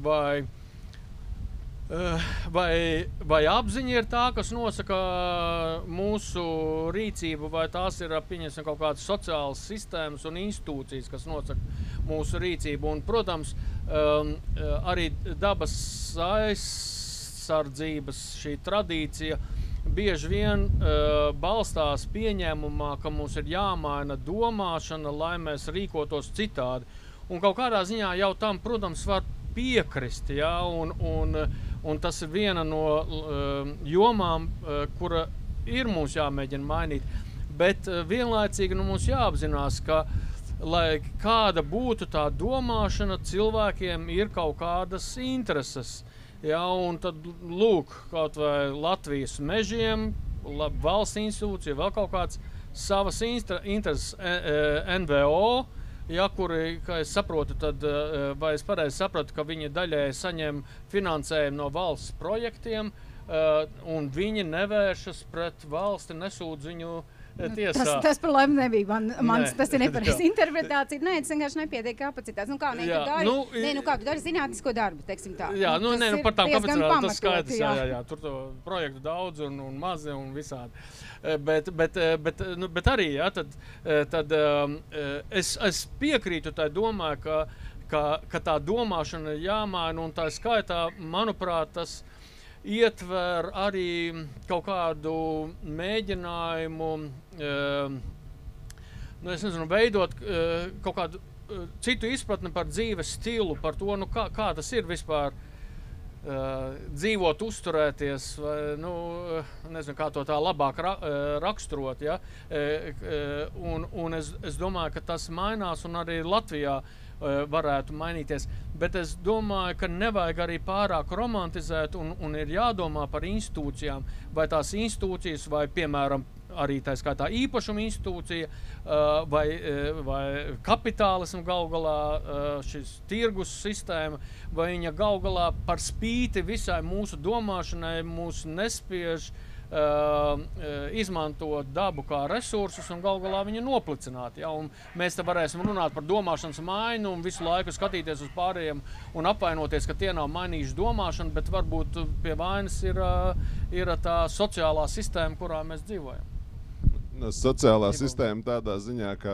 vai apziņa ir tā, kas nosaka mūsu rīcību, vai tās ir pieņemsim kaut kādas sociālas sistēmas un institūcijas, kas nosaka mūsu rīcību. Un, protams, arī dabas aizsardzības šī tradīcija bieži vien balstās pieņēmumā, ka mums ir jāmaina domāšana, lai mēs rīkotos citādi. Un kaut kādā ziņā jau tam, protams, var piekrist, un tas ir viena no jomām, kura ir mums jāmēģina mainīt. Bet vienlaicīgi mums jāapzinās, ka, lai kāda būtu tā domāšana, cilvēkiem ir kaut kādas intereses. Un tad, lūk, kaut vai Latvijas mežiem, valsts institūcija, vēl kaut kāds savas intereses NVO, kuri, kā es saprotu, tad, vai es pareizi sapratu, ka viņi daļēji saņem finansējumu no valsts projektiem, un viņi nevēršas pret valsti, nesūdz viņu tiesā. Tas par laimi nebija. Tas ir nepareizi interpretācija. Nē, tas vienkārši nepietiek kapacitātes. Kā tu dari zinātnisko darbu, teiksim tā. Par tām kapacitātēm tas skaidrs. Jā. Tur to projektu daudz un mazi un visādi. Bet arī, tad es piekrītu tai domai, ka tā domāšana ir jāmaina, un tā skaitā, manuprāt, tas ietver arī kaut kādu mēģinājumu, es nezinu, veidot kaut kādu citu izpratni par dzīves stilu, par to, kā tas ir vispār dzīvot, uzturēties, vai, nezinu, kā to tā labāk raksturot, ja? Un es domāju, ka tas mainās, un arī Latvijā varētu mainīties, bet es domāju, ka nevajag arī pārāk romantizēt, un ir jādomā par institūcijām, vai tās institūcijas, vai, piemēram, arī tā skaitā īpašuma institūcija, vai kapitālismu galgalā šis tirgus sistēma, vai viņa galgalā par spīti visai mūsu domāšanai mūs nespiež izmantot dabu kā resursus un galgalā viņu noplicināt. Ja? Un mēs te varēsim runāt par domāšanas maiņu un visu laiku skatīties uz pārējiem un apvainoties, ka tie nav mainījuši domāšanu, bet varbūt pie vainas ir tā sociālā sistēma, kurā mēs dzīvojam. Sociālā sistēma tādā ziņā, ka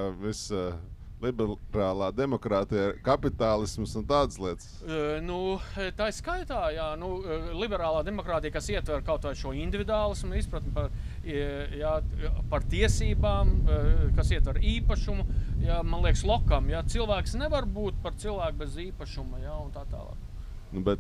liberālā demokrātija, kapitālisms un tādas lietas? Tā ir skaitā, jā. Liberālā demokrātija, kas ietver kaut vai šo individuālismu, izpratni par tiesībām, kas ietver īpašumu, jā, man liekas, Lokam, jā, cilvēks nevar būt par cilvēku bez īpašuma, jā, un tā tālāk. Bet,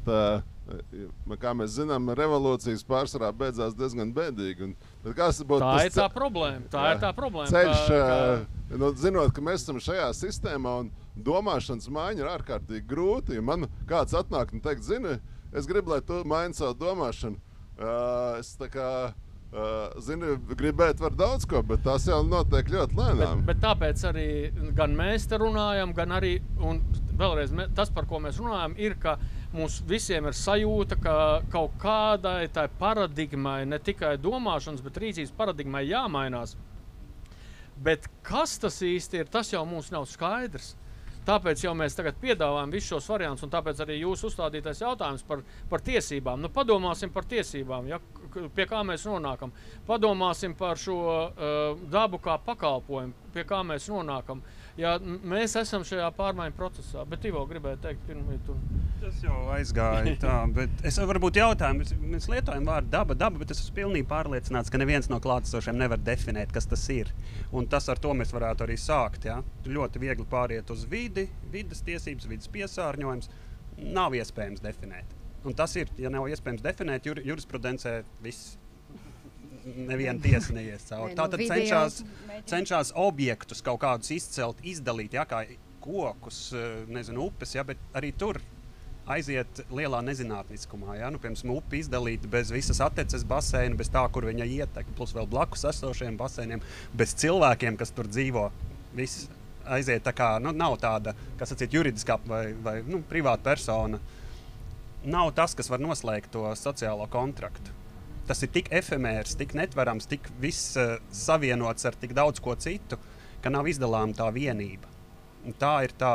kā mēs zinām, revolūcijas pārsvarā beidzās diezgan bēdīgi. Tā ir tā problēma. Ceļš, zinot, ka mēs esam šajā sistēmā un domāšanas maiņa ir ārkārtīgi grūti, ja man kāds atnāk un teikt, zini, es gribu, lai tu maini savu domāšanu. Es tā kā, gribēt var daudz ko, bet tās jau notiek ļoti lēnām. Bet tāpēc arī gan mēs te runājam, gan arī, un vēlreiz tas, par ko mēs runājam, ir, ka mums visiem ir sajūta, ka kaut kādai tai paradigmai, ne tikai domāšanas, bet rīcības paradigmai jāmainās. Bet kas tas īsti ir, tas jau mums nav skaidrs. Tāpēc jau mēs tagad piedāvājam visus šos variantus, un tāpēc arī jūsu uzstādītais jautājums par tiesībām. Padomāsim par tiesībām, ja, pie kā mēs nonākam. Padomāsim par šo dabu kā pakalpojumu, pie kā mēs nonākam. Ja, mēs esam šajā pārmaiņu procesā, bet Ivo gribēja teikt pirmīt. Tas jau aizgāja tā, bet es varbūt jautājumu, mēs lietojam vārdu daba, bet es esmu pilnīgi pārliecināts, ka neviens no klātesošiem nevar definēt, kas tas ir. Un tas ar to mēs varētu arī sākt, ja? Ļoti viegli pāriet uz vidi, vidas tiesības, vidas piesārņojums, nav iespējams definēt. Un tas ir, ja nav iespējams definēt, jurisprudencē viss. Neviena tiesa neies cauri. Tātad cenšas objektus kaut kādus izcelt, izdalīt, ja, kā kokus, nezinu, upes, ja, bet arī tur aiziet lielā nezinātniskumā. Ja. Piemēram, upi izdalīt bez visas atteces baseina, bez tā, kur viņa ietek, plus vēl blakus esošiem baseiniem, bez cilvēkiem, kas tur dzīvo. Viss aiziet tā kā, nav tāda, kas atsiet juridiskā vai privāta persona. Nav tas, kas var noslēgt to sociālo kontraktu. Tas ir tik efemērs, tik netverams, tik viss savienots ar tik daudz ko citu, ka nav izdalām tā vienība. Un tā ir tā,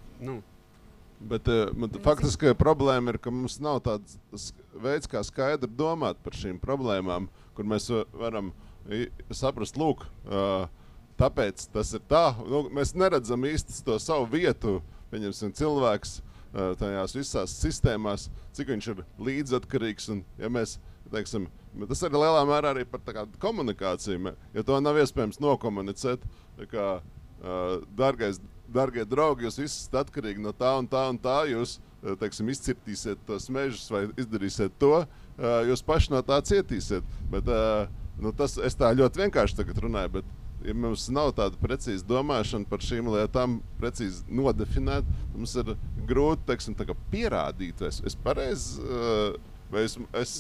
Bet faktiski problēma ir, ka mums nav tāds veids, kā skaidri domāt par šīm problēmām, kur mēs varam saprast, lūk, tāpēc tas ir tā. Mēs neredzam īsti to savu vietu, pieņemsim, cilvēks tajās visās sistēmās, cik viņš ir līdzatkarīgs. Un, ja mēs, teiksim, tas ir lielā mērā arī par komunikāciju, ja to nav iespējams nokomunicēt, kā, dargie draugi, jūs visi esat atkarīgi no tā un tā un tā, jūs, teiksim, izcirtīsiet tos mežus vai izdarīsiet to, jūs paši no tā cietīsiet. Bet, es tā ļoti vienkārši tagad runāju, bet ja mums nav tāda precīza domāšana par šīm lietām, precīzi nodefinēt, mums ir grūti, teiksim, pierādīt, es pareizi, vai es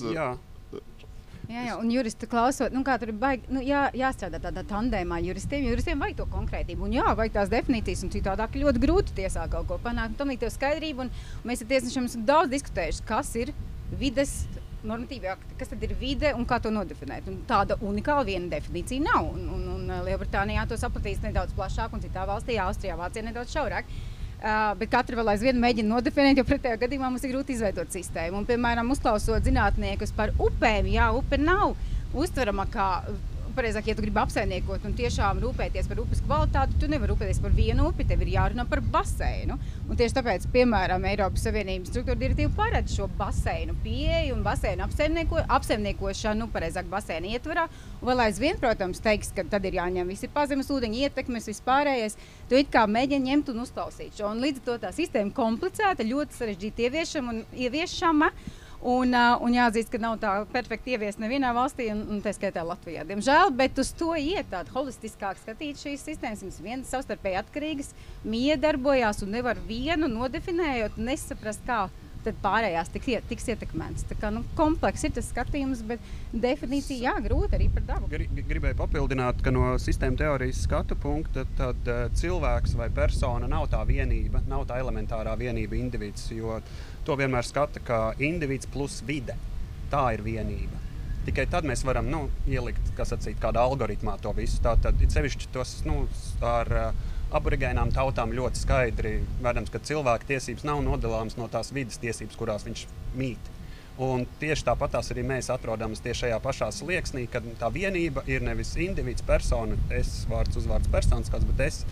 Jā, un juristi klausot, kā tur ir baigi, jāstrādā tādā tandēmā juristiem vajag to konkrētību, un vajag tās definīcijas, un citādāk ļoti grūti tiesā kaut ko panākt, un tam līdz tev skaidrību, un mēs ar tiesnešiem esam daudz diskutējuši, kas ir vides normatīvi akti, kas tad ir vide un kā to nodefinēt, un tāda unikāla viena definīcija nav, un Lielbritānijā to sapratīs nedaudz plašāk, un citā valstī, Austrijā, Vācijā nedaudz šaurāk. Bet katra vēl aizvien mēģina nodefinēt, jo pretējā gadījumā mums ir grūti izveidot sistēmu. Un, piemēram, uzklausot zinātniekus par upēm, upe nav uztverama kā pareizāk, ja tu gribi apsaimniekot un tiešām rūpēties par upes kvalitāti, tu nevari rūpēties par vienu upi, tev ir jārunā par baseinu. Un tieši tāpēc, piemēram, Eiropas Savienības struktūra direktīva paredz šo baseinu pieeju un baseinu apsaimniekošanu, pareizāk baseinu ietvarā. Un vēl aizvien, protams, teiks, ka tad ir jāņem visi pazemes ūdeņi, ietekmes, vispārējais. Tu it kā mēģini ņemt un uzklausīt šo. Un līdz ar to tā sistēma komplicēta, ļoti sarežģīta ieviešama. Un jāatzīst, ka nav tā perfekti ieviest nevienā valstī, un tā skaitā Latvijā. Diemžēl, bet uz to iet tāda holistiskāk skatīt šīs sistēmas. Viņas vienas savstarpēji atkarīgas, miedarbojās un nevar vienu nodefinējot, nesaprast, kā tad pārējās tiks ietekmētas. Tā kā kompleks ir tas skatījums, bet definīcija grūti arī par dabu. Gribēju papildināt, ka no sistēma teorijas skatu punkta tad cilvēks vai persona nav tā vienība, nav tā elementārā vienība individs, jo to vienmēr skata kā individs plus vide. Tā ir vienība. Tikai tad mēs varam ielikt, kādā algoritmā to visu. Tātad sevišķi tos ar aborigēnām tautām ļoti skaidri vedams, ka cilvēka tiesības nav nodalāmas no tās vides tiesības, kurās viņš mīt. Un tieši tāpatās arī mēs atrodamies tieši šajā pašā slieksnī, kad tā vienība ir nevis individs, persona, es vārds uzvārds personas kāds, bet es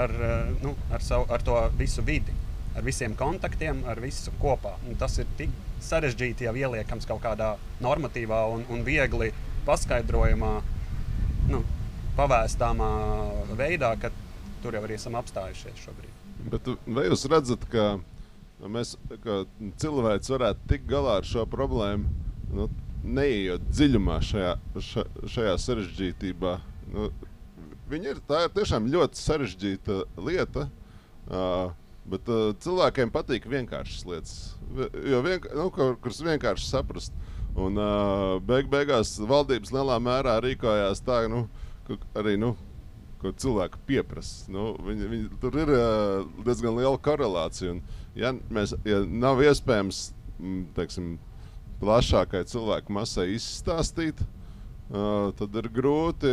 ar to visu vidi, ar visiem kontaktiem, ar visu kopā. Un tas ir tik sarežģīti jau ieliekams kaut kādā normatīvā un viegli paskaidrojamā, pavēstāmā veidā, ka tur jau arī esam apstājušies šobrīd. Bet vai jūs redzat, ka mēs, kā cilvēks, varētu tikt galā ar šo problēmu, neejot dziļumā šajā sarežģītībā? Tā ir tiešām ļoti sarežģīta lieta, bet cilvēkiem patīk vienkāršas lietas, kuras vienkārši saprast. Un beigās valdības lielā mērā rīkojās tā, arī, ko cilvēki pieprasa. Tur ir diezgan liela korelācija. Un, ja nav iespējams, teiksim, plašākai cilvēku masai izstāstīt, tad ir grūti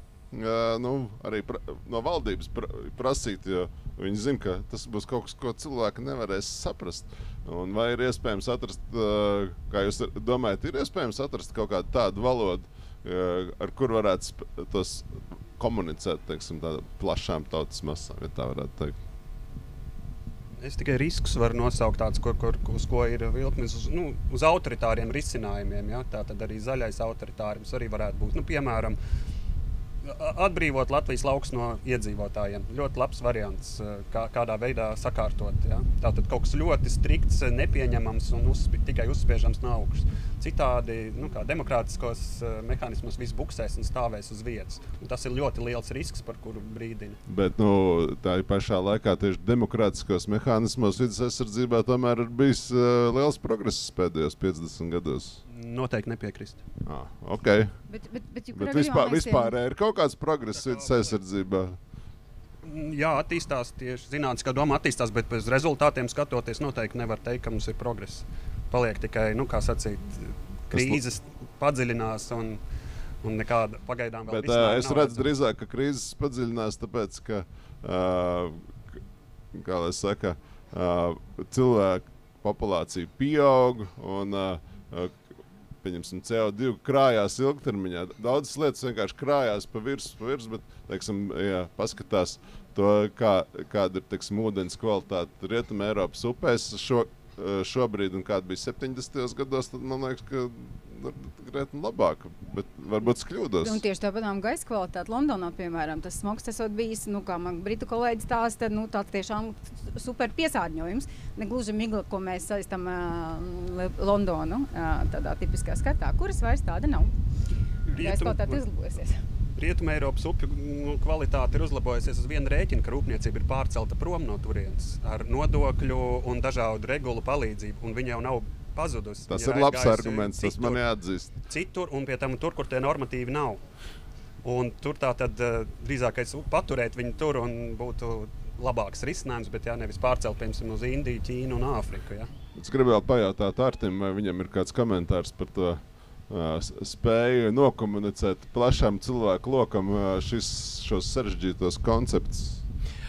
arī no valdības prasīt, jo viņi zina, ka tas būs kaut kas, ko cilvēki nevarēs saprast. Un vai ir iespējams atrast, kā jūs domājat, ir iespējams atrast kaut kādu tādu valodu, ar kur varētu tos komunicēt, teiksim, tādā plašām tautas masām, ja tā varētu teikt? Es tikai riskus varu nosaukt tāds, uz ko ir vilknis uz autoritāriem risinājumiem. Ja? Tā tad arī zaļais autoritārisms arī varētu būt. Piemēram, atbrīvot Latvijas laukus no iedzīvotājiem. Ļoti labs variants, kādā veidā sakārtot. Ja? Tātad kaut kas ļoti strikts, nepieņemams un tikai uzspiežams no augšas. Citādi, kā demokrātiskos mehānismus viss buksēs un stāvēs uz vietas. Un tas ir ļoti liels risks, par kuru brīdina. Bet tā ir pašā laikā tieši demokrātiskos mehānismos vidas aizsardzībā tomēr ir bijis liels progress pēdējos 50 gados. Noteikti nepiekrist. Okay. Bet vispār ir kaut kāds progress vidas aizsardzībā? Jā, attīstās tieši zinātniskā doma attīstās, bet pēc rezultātiem skatoties noteikti nevar teikt, ka mums ir progress. Paliek tikai, krīzes padziļinās un nekāda pagaidām vēl bet es redzu drīzāk, ka krīzes padziļinās, tāpēc, ka, kā lai saka, cilvēku populācija pieaug un pieņemsim, CO2 krājās ilgtermiņā. Daudzas lietas vienkārši krājās pa virsmu, bet, teiksim, ja paskatās to, kāda ir, teiksim, ūdens kvalitāte Rietumē Eiropas upēs šobrīd un kāda bija 70. gados, tad man liekas, ka krietni labāk, bet varbūt es kļūdos. Un tieši tāpat gaisa kvalitāte Londonā, piemēram, tas smogs esot bijis, kā man britu kolēģis stāsta, tāds tiešām super piesārņojums. Negluži migla, ko mēs saistam Londonu, tādā tipiskā skatā, kuras vairs tāda nav. Gaisa kvalitāte uzlabojusies. Rietumē Eiropas upju kvalitāte ir uzlabojusies uz vienu rēķinu, ka rūpniecība ir pārcelta prom no turienes ar nodokļu un dažādu regulu palīdzību, un viņi jau nav pazudusi. Tas ir labs arguments, tas man jāatzīst. Citur, un pie tam tur, kur tie normatīvi nav. Un tur tā tad drīzākais paturēt viņu tur un būtu labāks risinājums, bet nevis pārcelt, piemēram, uz Indiju, Ķīnu un Āfriku. Ja? Es gribēju pajautāt Artim, vai viņam ir kāds komentārs par to spēju nokomunicēt plašam cilvēku lokam šos sarežģītos konceptus.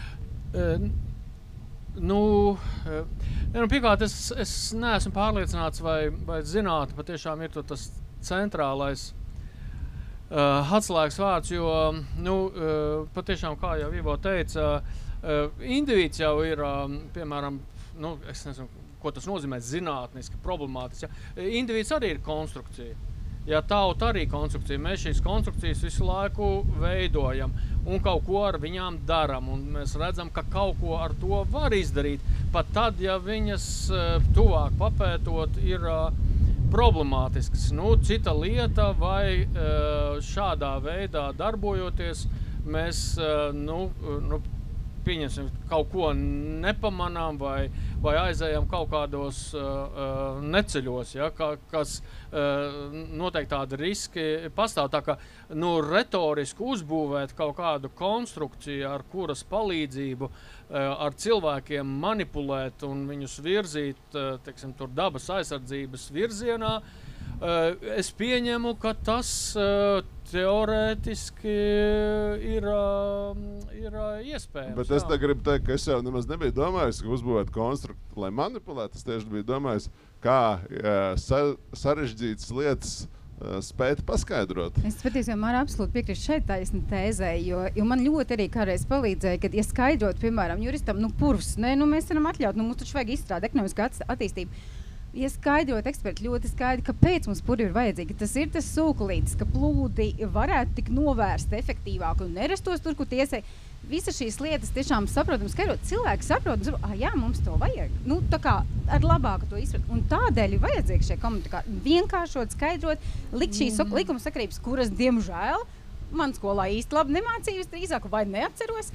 Pirmkārt, es neesmu pārliecināts, vai zinātne patiešām ir tas centrālais atslēgas vārds, jo, patiešām, kā jau Ivo teica, individs jau ir, piemēram, es nezinu, ko tas nozīmē zinātniski, problemātiski. Ja? Individs arī ir konstrukcija. Ja tauta arī konstrukcija, mēs šīs konstrukcijas visu laiku veidojam un kaut ko ar viņām daram. Un mēs redzam, ka kaut ko ar to var izdarīt. Pat tad, ja viņas tuvāk papētot, ir problemātisks. Cita lieta, vai šādā veidā darbojoties, mēs pieņemsim, kaut ko nepamanām vai aizējam kaut kādos neceļos, ja, kas noteikti tādi riski pastāv. Tā kā retoriski uzbūvēt kaut kādu konstrukciju, ar kuras palīdzību ar cilvēkiem manipulēt un viņus virzīt, teiksim, tur dabas aizsardzības virzienā, es pieņemu, ka tas teorētiski ir iespējams. Bet es te gribu teikt, ka es jau nemaz nebiju domājis, ka uzbūvēt konstruktu, lai manipulētu. Es tieši biju domājis, kā sarežģītas lietas spēt paskaidrot. Es patiesībā man absolūti piekrītu šeit taisni tēzē, jo man ļoti arī kādreiz palīdzēja, kad, ja skaidrot, piemēram, juristam, purvs, mēs varam atļaut, mums taču vajag izstrādāt ekonomisku attīstību. Ja skaidrot eksperti ļoti skaidri, kāpēc mums purvi ir vajadzīgi, tas ir tas sūklītis, ka plūdi varētu tik novērst efektīvāk un nerastos tur, kur tiesai. Visas šīs lietas tiešām saprotam, skaidrot, cilvēki saprot, jā, mums to vajag. Tā kā ar labāku to izprat. Un tādēļ ir vajadzīgi šie komunikāti. Vienkāršot, skaidrot, likt šīs likuma sakarības, kuras, diemžēl, man skolā īsti labi nemācījos, drīzāk vai neatceros,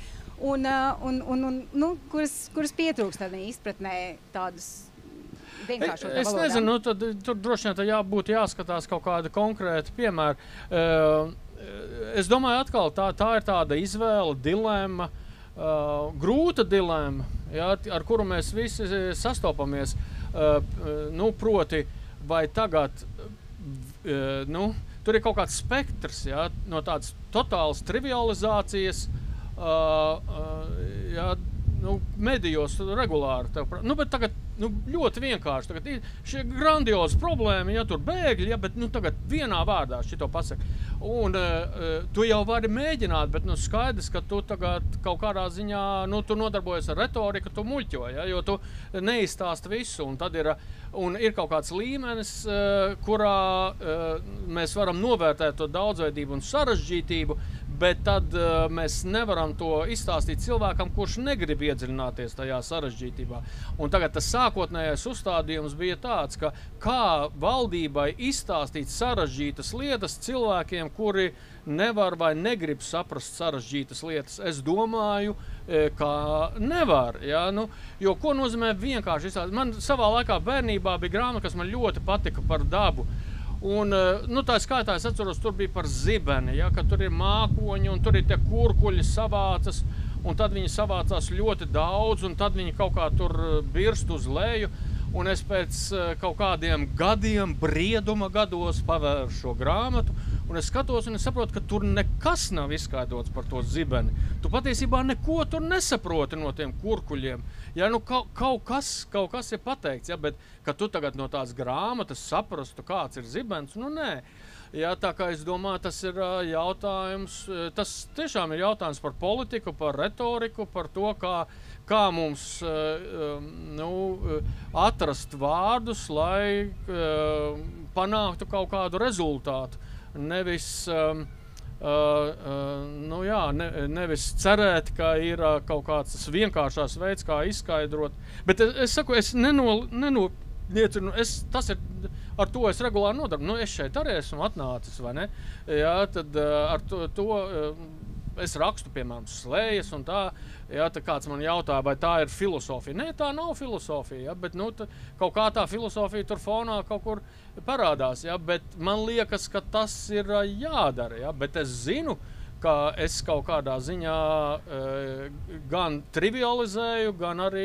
un kuras pietrūkst tādā izpratnē tādas. Es nezinu, tur droši vien būtu jāskatās kaut kāda konkrēta piemēra. Es domāju, atkal tā ir tāda izvēle, dilemma, grūta dilemma, ja, ar kuru mēs visi sastopamies. Proti, vai tagad, tur ir kaut kāds spektrs, ja, no tādas totālas trivializācijas, ja, medijos regulāri. Bet tagad ļoti vienkārši. Tagad ir šie grandiozi problēma, ja tur bēgļi, ja, bet tagad vienā vārdā šito pasaka. Un tu jau vari mēģināt, bet skaidrs, ka tu tagad kaut kādā ziņā, tu nodarbojies ar retoriku, tu muļķo, ja, jo tu neizstāsti visu. Un tad ir kaut kāds līmenis, kurā mēs varam novērtēt to daudzveidību un sarežģītību, bet tad mēs nevaram to izstāstīt cilvēkam, kurš negrib iedziļināties tajā sarežģītībā. Un tagad tas sākotnējais uzstādījums bija tāds, ka kā valdībai izstāstīt sarežģītas lietas cilvēkiem, kuri nevar vai negrib saprast sarežģītas lietas. Es domāju, ka nevar. Ja? Jo ko nozīmē vienkārši izstāstīt? Man savā laikā bērnībā bija grāmata, kas man ļoti patika par dabu. Un, tā skaitā es atceros, tur bija par zibeni, ja, ka tur ir mākoņi un tur ir tie kurkuļi savācas, un tad viņi savācās ļoti daudz, un tad viņi kaut kā tur birst uz leju. Un es pēc kaut kādiem gadiem, brieduma gados pavēru šo grāmatu, un es skatos un es saprotu, ka tur nekas nav izskaidrots par to zibeni. Tu patiesībā neko tur nesaproti no tiem kurkuļiem. Ja, kaut kas ir pateikts, ja, bet ka tu tagad no tās grāmatas saprastu, kāds ir zibens, nē. Ja, tā kā es domāju, tas ir jautājums, tas tiešām ir jautājums par politiku, par retoriku, par to, kā mums atrast vārdus, lai panāktu kaut kādu rezultātu. Nevis, nevis cerēt, ka ir kaut kāds tas vienkāršās veids, kā izskaidrot. Bet es saku, es nenoliecinu, ar to es regulāri nodarbu. Es šeit arī esmu atnācis, vai ne? Jā, tad ar to es rakstu, piemēram, slējas un tā. Jā, tad kāds man jautāja, vai tā ir filosofija. Nē, tā nav filosofija, ja, bet kaut kā tā filosofija tur fonā kaut kur parādās. Ja, bet man liekas, ka tas ir jādara. Ja, bet es zinu, ka es kaut kādā ziņā gan trivializēju, gan arī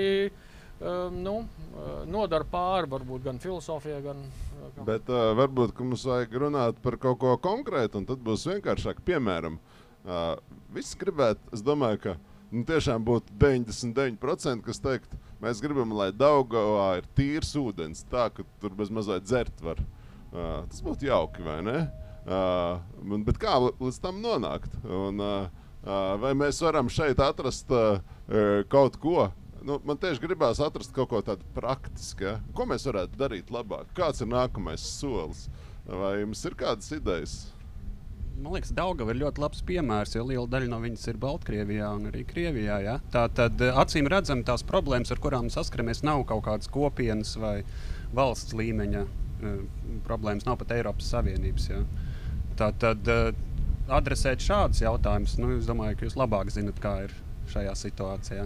nodaru pāri, varbūt gan filosofijai, gan... Bet varbūt, ka mums vajag runāt par kaut ko konkrētu, un tad būs vienkāršāk. Piemēram, viss gribētu, es domāju, ka tiešām būtu 99%, kas teikt, mēs gribam, lai Daugavā ir tīrs ūdens, tā, ka tur bez mazliet dzert var. Tas būtu jauki, vai ne? Bet kā līdz tam nonākt? Un, vai mēs varam šeit atrast kaut ko? Nu, man tieši gribās atrast kaut ko tādu praktisku. Ja? Ko mēs varētu darīt labāk? Kāds ir nākamais solis? Vai jums ir kādas idejas? Man liekas, Daugava ir ļoti labs piemērs, jo liela daļa no viņas ir Baltkrievijā un arī Krievijā. Ja? Tātad acīm redzam, tās problēmas, ar kurām saskaramies, nav kaut kādas kopienas vai valsts līmeņa problēmas, nav pat Eiropas Savienības. Ja? Tātad adresēt šādus jautājumus, es domāju, ka jūs labāk zinat, kā ir šajā situācijā.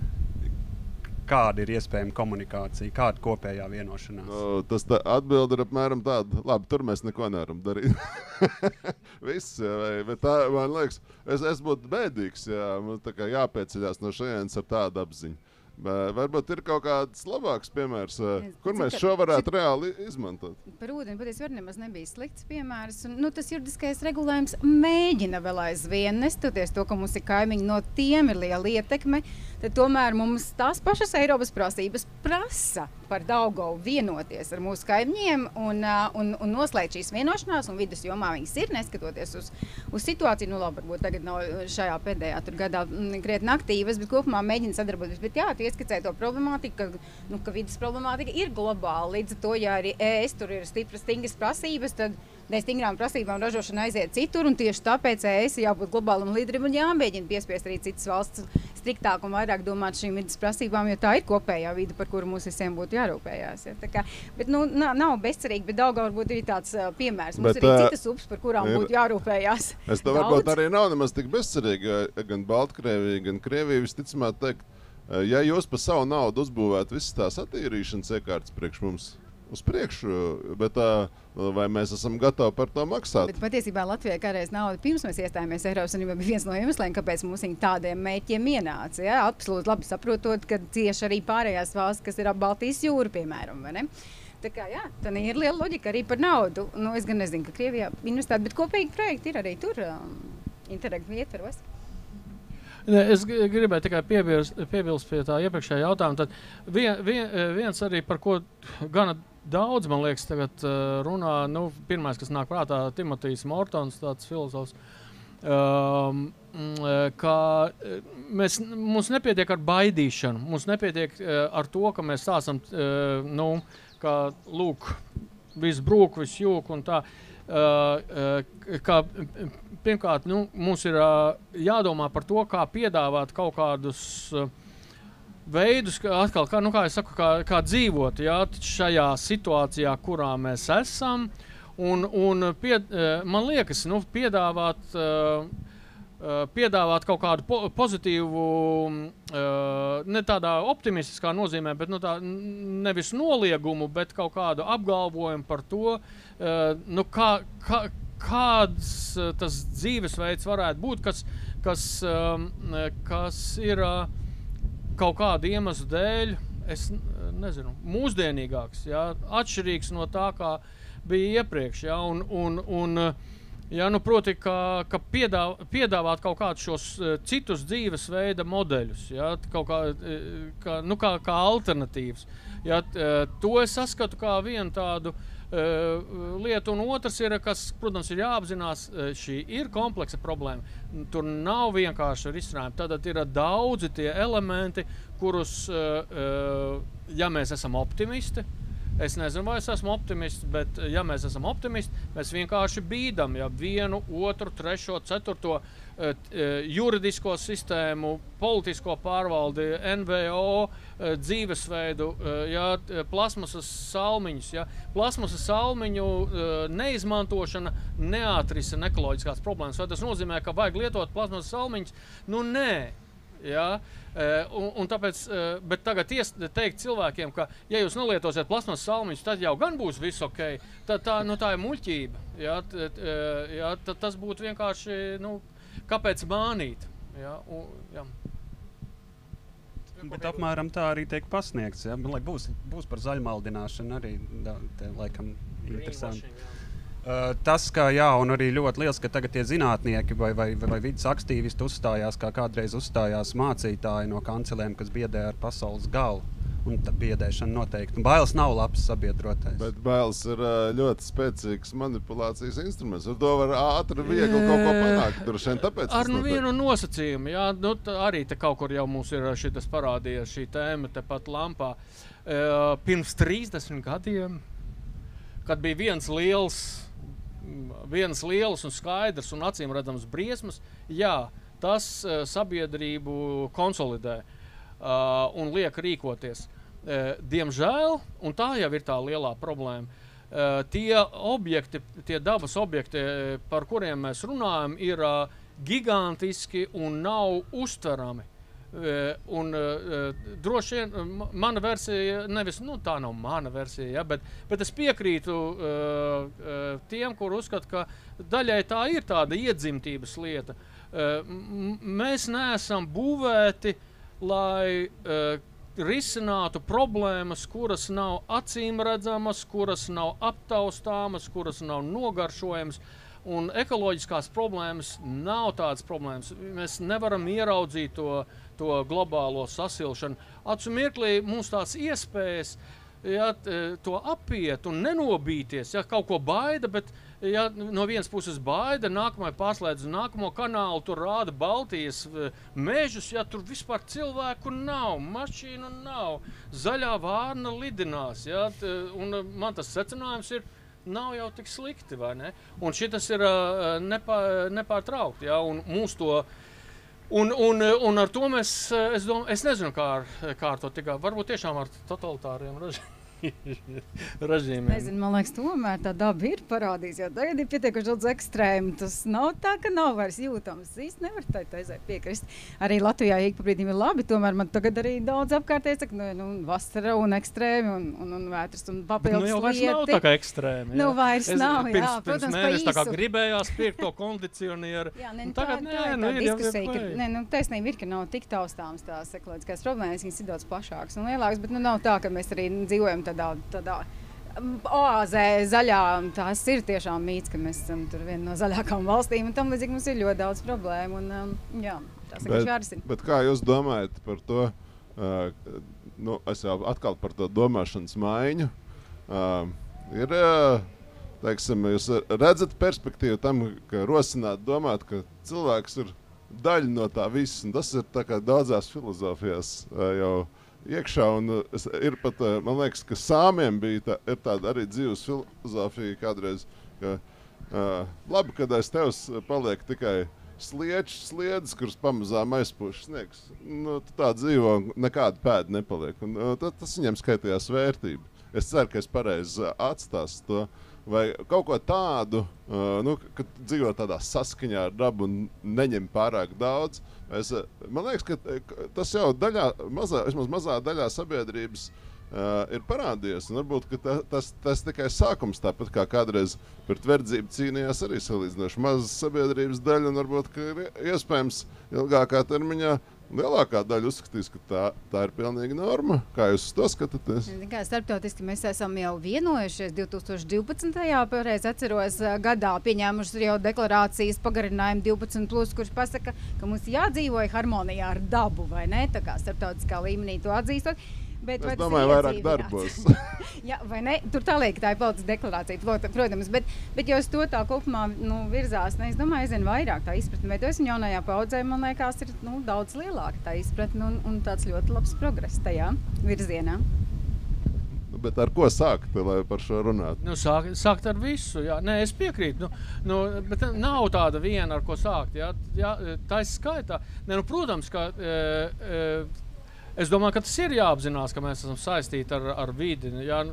Kāda ir iespējama komunikācija, kāda kopējā vienošanās? Tas atbilde ir apmēram tāda, labi, tur mēs neko nevaram darīt. Viss, bet tā, man liekas, es būtu bēdīgs, ja mums tā kā jāpieceļās no šajienes ar tādu apziņu. Varbūt ir kaut kāds labāks piemērs, kur mēs šo varētu reāli izmantot. Par ūdeni patiesībā nemaz nebija slikts piemērs. Tas juridiskais regulējums mēģina vēl aizvien, neskatoties to, ka mums ir kaimiņi, no tiem ir liela ietekme, tad tomēr mums tās pašas Eiropas prasības prasa par Daugavu vienoties ar mūsu kaimiņiem un noslēgt šīs vienošanās, un vidas jomā viņas ir, neskatoties uz situāciju. Labi, varbūt tagad nav šajā pēdējā gadā krietni aktīvas, bet kopumā mēģina sadarboties. Bet jā, ieskicēja to problemātiku, ka vidas problemātika ir globāla. Līdz ar to, ja arī ES tur ir stingras prasības, tad dēļ stingrām prasībām ražošana aiziet citur, un tieši tāpēc ES jābūt globālam līderim un jāmēģina piespiest arī citas valsts striktāk un vairāk domāt šīm vidas prasībām, jo tā ir kopējā vide, par kuru mums visiem būtu jārūpējās. Ja? Tā kā, bet nav bezcerīgi, bet Daugava varbūt ir tāds piemērs. Mums ir arī citas upes, par kurām būtu jārūpējās. Es to varbūt arī nav nemaz tik bezcerīgi, gan Baltkrievija, gan Krievija visticamāk teikt, ja jūs pa savu naudu uzbūvētu visas tās attīrīšanas iekārtas priekš mums uz priekšu, bet vai mēs esam gatavi par to maksāt? Bet patiesībā Latvijai kādreiz nauda pirms mēs iestājāmies Eiropas Savienībā bija viens no iemesliem, kāpēc mums viņi tādiem mērķiem ienāca. Ja? Absolūti labi saprotot, ka cieši arī pārējās valsts, kas ir ap Baltijas jūru, piemēram. Vai ne? Tā kā jā, tā ir liela loģika arī par naudu. Es gan nezinu, ka Krievijā investēt, bet kopīgi projekti ir arī tur Interreg ietveros. Es gribēju tikai piebilst pie tā iepriekšējā jautājuma. Tad viens arī, par ko gana daudz, man liekas, tagad runā, pirmais, kas nāk prātā, Timotejs Mortons, tāds filozofs, ka mums nepietiek ar baidīšanu, mums nepietiek ar to, ka mēs sāsam, ka lūk, viss brūk, viss jūk un tā. Ka pirmkārt, mums ir jādomā par to, kā piedāvāt kaut kādus veidus, atkal, kā es saku, kā dzīvot, jā, šajā situācijā, kurā mēs esam, un man liekas, piedāvāt kaut kādu pozitīvu, ne tādā optimistiskā nozīmē, bet nevis noliegumu, bet kaut kādu apgalvojumu par to, kāds tas dzīvesveids varētu būt, kas ir kaut kādu iemeslu dēļ, es nezinu, mūsdienīgāks, jā, atšķirīgs no tā, kā bija iepriekš, jā, proti, ka piedāvāt kaut kādus šos citus dzīvesveida modeļus, jā, kā alternatīvas. Jā, to es saskatu kā vienu tādu lietu, un otrs ir, kas, protams, ir jāapzinās, šī ir kompleksa problēma. Tur nav vienkārši risinājumi. Tātad ir daudzi tie elementi, kurus, ja mēs esam optimisti, es nezinu, vai es esmu optimists, bet ja mēs esam optimisti, mēs vienkārši bīdam, ja 1, 2, 3, 4 juridisko sistēmu, politisko pārvaldi, NVO, dzīvesveidu, plasmasas salmiņus. Plasmasas salmiņu neizmantošana neatrisina ekoloģiskās problēmas. Vai tas nozīmē, ka vajag lietot plasmasas salmiņus? Nē. Ja? Un tāpēc, bet tagad teikt cilvēkiem, ka ja jūs nelietosiet plasmasas salmiņus, tad jau gan būs viss ok. Tā ir muļķība. Ja? Tas būtu vienkārši, kāpēc mānīt? Ja? Bet apmēram tā arī tiek pasniegts. Ja? Būs par zaļmaldināšanu arī laikam interesanti. Tas, ka jā, un arī ļoti liels, ka tagad tie zinātnieki vai vidas aktīvisti uzstājās, kā kādreiz uzstājās mācītāji no kancelēm, kas biedē ar pasaules galu. un tā biedēšana noteikti. Bailes nav labs sabiedrotais. Bet bailes ir ļoti spēcīgs manipulācijas instruments. Ar to var ātri viegli kaut ko panākt. Tāpēc ar vienu nosacījumu, jā, nu, arī te kaut kur jau mums ir šitas parādījies šī tēma tepat lampā. Pirms 30 gadiem, kad bija viens liels un skaidrs un acīm redzams briesmas, jā, tas sabiedrību konsolidē un liek rīkoties. Diemžēl, un tā jau ir tā lielā problēma, tie dabas objekti, par kuriem mēs runājam, ir gigantiski un nav uztverami. Un droši vien mana versija, nevis, nu tā nav mana versija, ja, bet es piekrītu tiem, kur uzskata, ka daļai tā ir tāda iedzimtības lieta. Mēs neesam būvēti, lai risinātu problēmas, kuras nav acīm redzamas, kuras nav aptaustāmas, kuras nav nogaršojamas. Un ekoloģiskās problēmas nav tādas problēmas. Mēs nevaram ieraudzīt to globālo sasilšanu. Acu mirklī mums tās iespējas, ja, to apiet un nenobīties, ja kaut ko baida, bet ja no vienas puses baida, nākamai pārslēdz uz nākamo kanālu, tur rāda Baltijas mežus, ja tur vispār cilvēku nav, mašīnu nav, zaļā vārna lidinās, ja, un man tas secinājums ir, nav jau tik slikti, vai ne? Un šitas ir nepārtraukti, ja, un mūs to, un ar to mēs, es domāju, es nezinu, kā ar to tikai, varbūt tiešām ar totalitāriem režīmiem. Nezinu, man liekas, tomēr tā daba ir parādījis, jo tagad ir pietiekuši daudz ekstrēmu. Tas nav tā, ka nav vairs jūtams. Īsti nevar tai taisai piekrist. Arī Latvijā ik pa brīdim ir labi, tomēr man tagad arī daudz apkārtēji saka, nu vasara un ekstrēmi un vētras un papildus lieti. Nu jau vairs nav tā kā ekstrēmi. Nu vairs nav, jā. Protams, pa īsu. Tā kā gribējās pirkt to kondicionieru. Jā, ne, tagad tā diskusija, ka taisnība ir, ka nav tik taustāms tās ekoloģiskās problēmas, viņas ir daudz plašākas un lielākas, bet nu nav tā, ka mēs arī dzīvojam tādā oāzē zaļā. Tās ir tiešām mīts, ka mēs esam tur viena no zaļākām valstīm, un tam līdzīgi mums ir ļoti daudz problēmu, un jā, tās ir jārisina. Bet kā jūs domājat par to, nu, es jau atkal par to domāšanas maiņu, ir, teiksim, jūs redzat perspektīvu tam, ka rosināt domāt, ka cilvēks ir daļa no tā viss, un tas ir tā kā daudzās filozofijās jau iekšā, un ir pat, man liekas, ka sāmiem bija ir tāda arī dzīves filozofija kādreiz, ka labi, kad aiz tevs paliek tikai sliedas, kuras pamazām aizpūš sniegs. Nu, tā dzīvo, nekāda pēda nepaliek, un tas viņam skaitījās vērtība. Es ceru, ka es pareizi atstāstu to, vai kaut ko tādu, nu, kad dzīvo tādā saskaņā ar dabu un neņem pārāk daudz. Man liekas, ka tas jau vismaz mazā daļā sabiedrības ir parādījies. Un varbūt ka tas tikai sākums, tāpat kā kādreiz pret verdzību cīnījās arī salīdzinoši mazas sabiedrības daļa, un varbūt ka ir iespējams ilgākā termiņā lielākā daļa uzskatīs, ka tā ir pilnīgi norma. Kā jūs uz to skatāties? Starptautiski mēs esam jau vienojušies 2012. Pareiz atceros gadā pieņēmuši jau deklarācijas pagarinājumu 12+, kurš pasaka, ka mums jādzīvo harmonijā ar dabu, vai ne? Tā kā starptautiskā līmenī to atzīstot. Bet, es domāju, vairāk darbos. Jā, vai ne? Tur tā liek, tā ir politiska deklarācija, protams, bet jo uz to tā kopumā virzās, es domāju, aizvien vairāk tā izpratne veidojas, un jaunajā paudzē, man liekas, ir daudz lielāka tā izpratne un tāds ļoti labs progress tajā virzienā. Bet ar ko sākt, lai par šo runātu? Nu, sākt ar visu, jā. Nē, es piekrītu. Bet nav tāda viena, ar ko sākt. Jā, tā ir skaitā. Nē, protams, ka... Es domāju, ka tas ir jāapzinās, ka mēs esam saistīti ar vidi.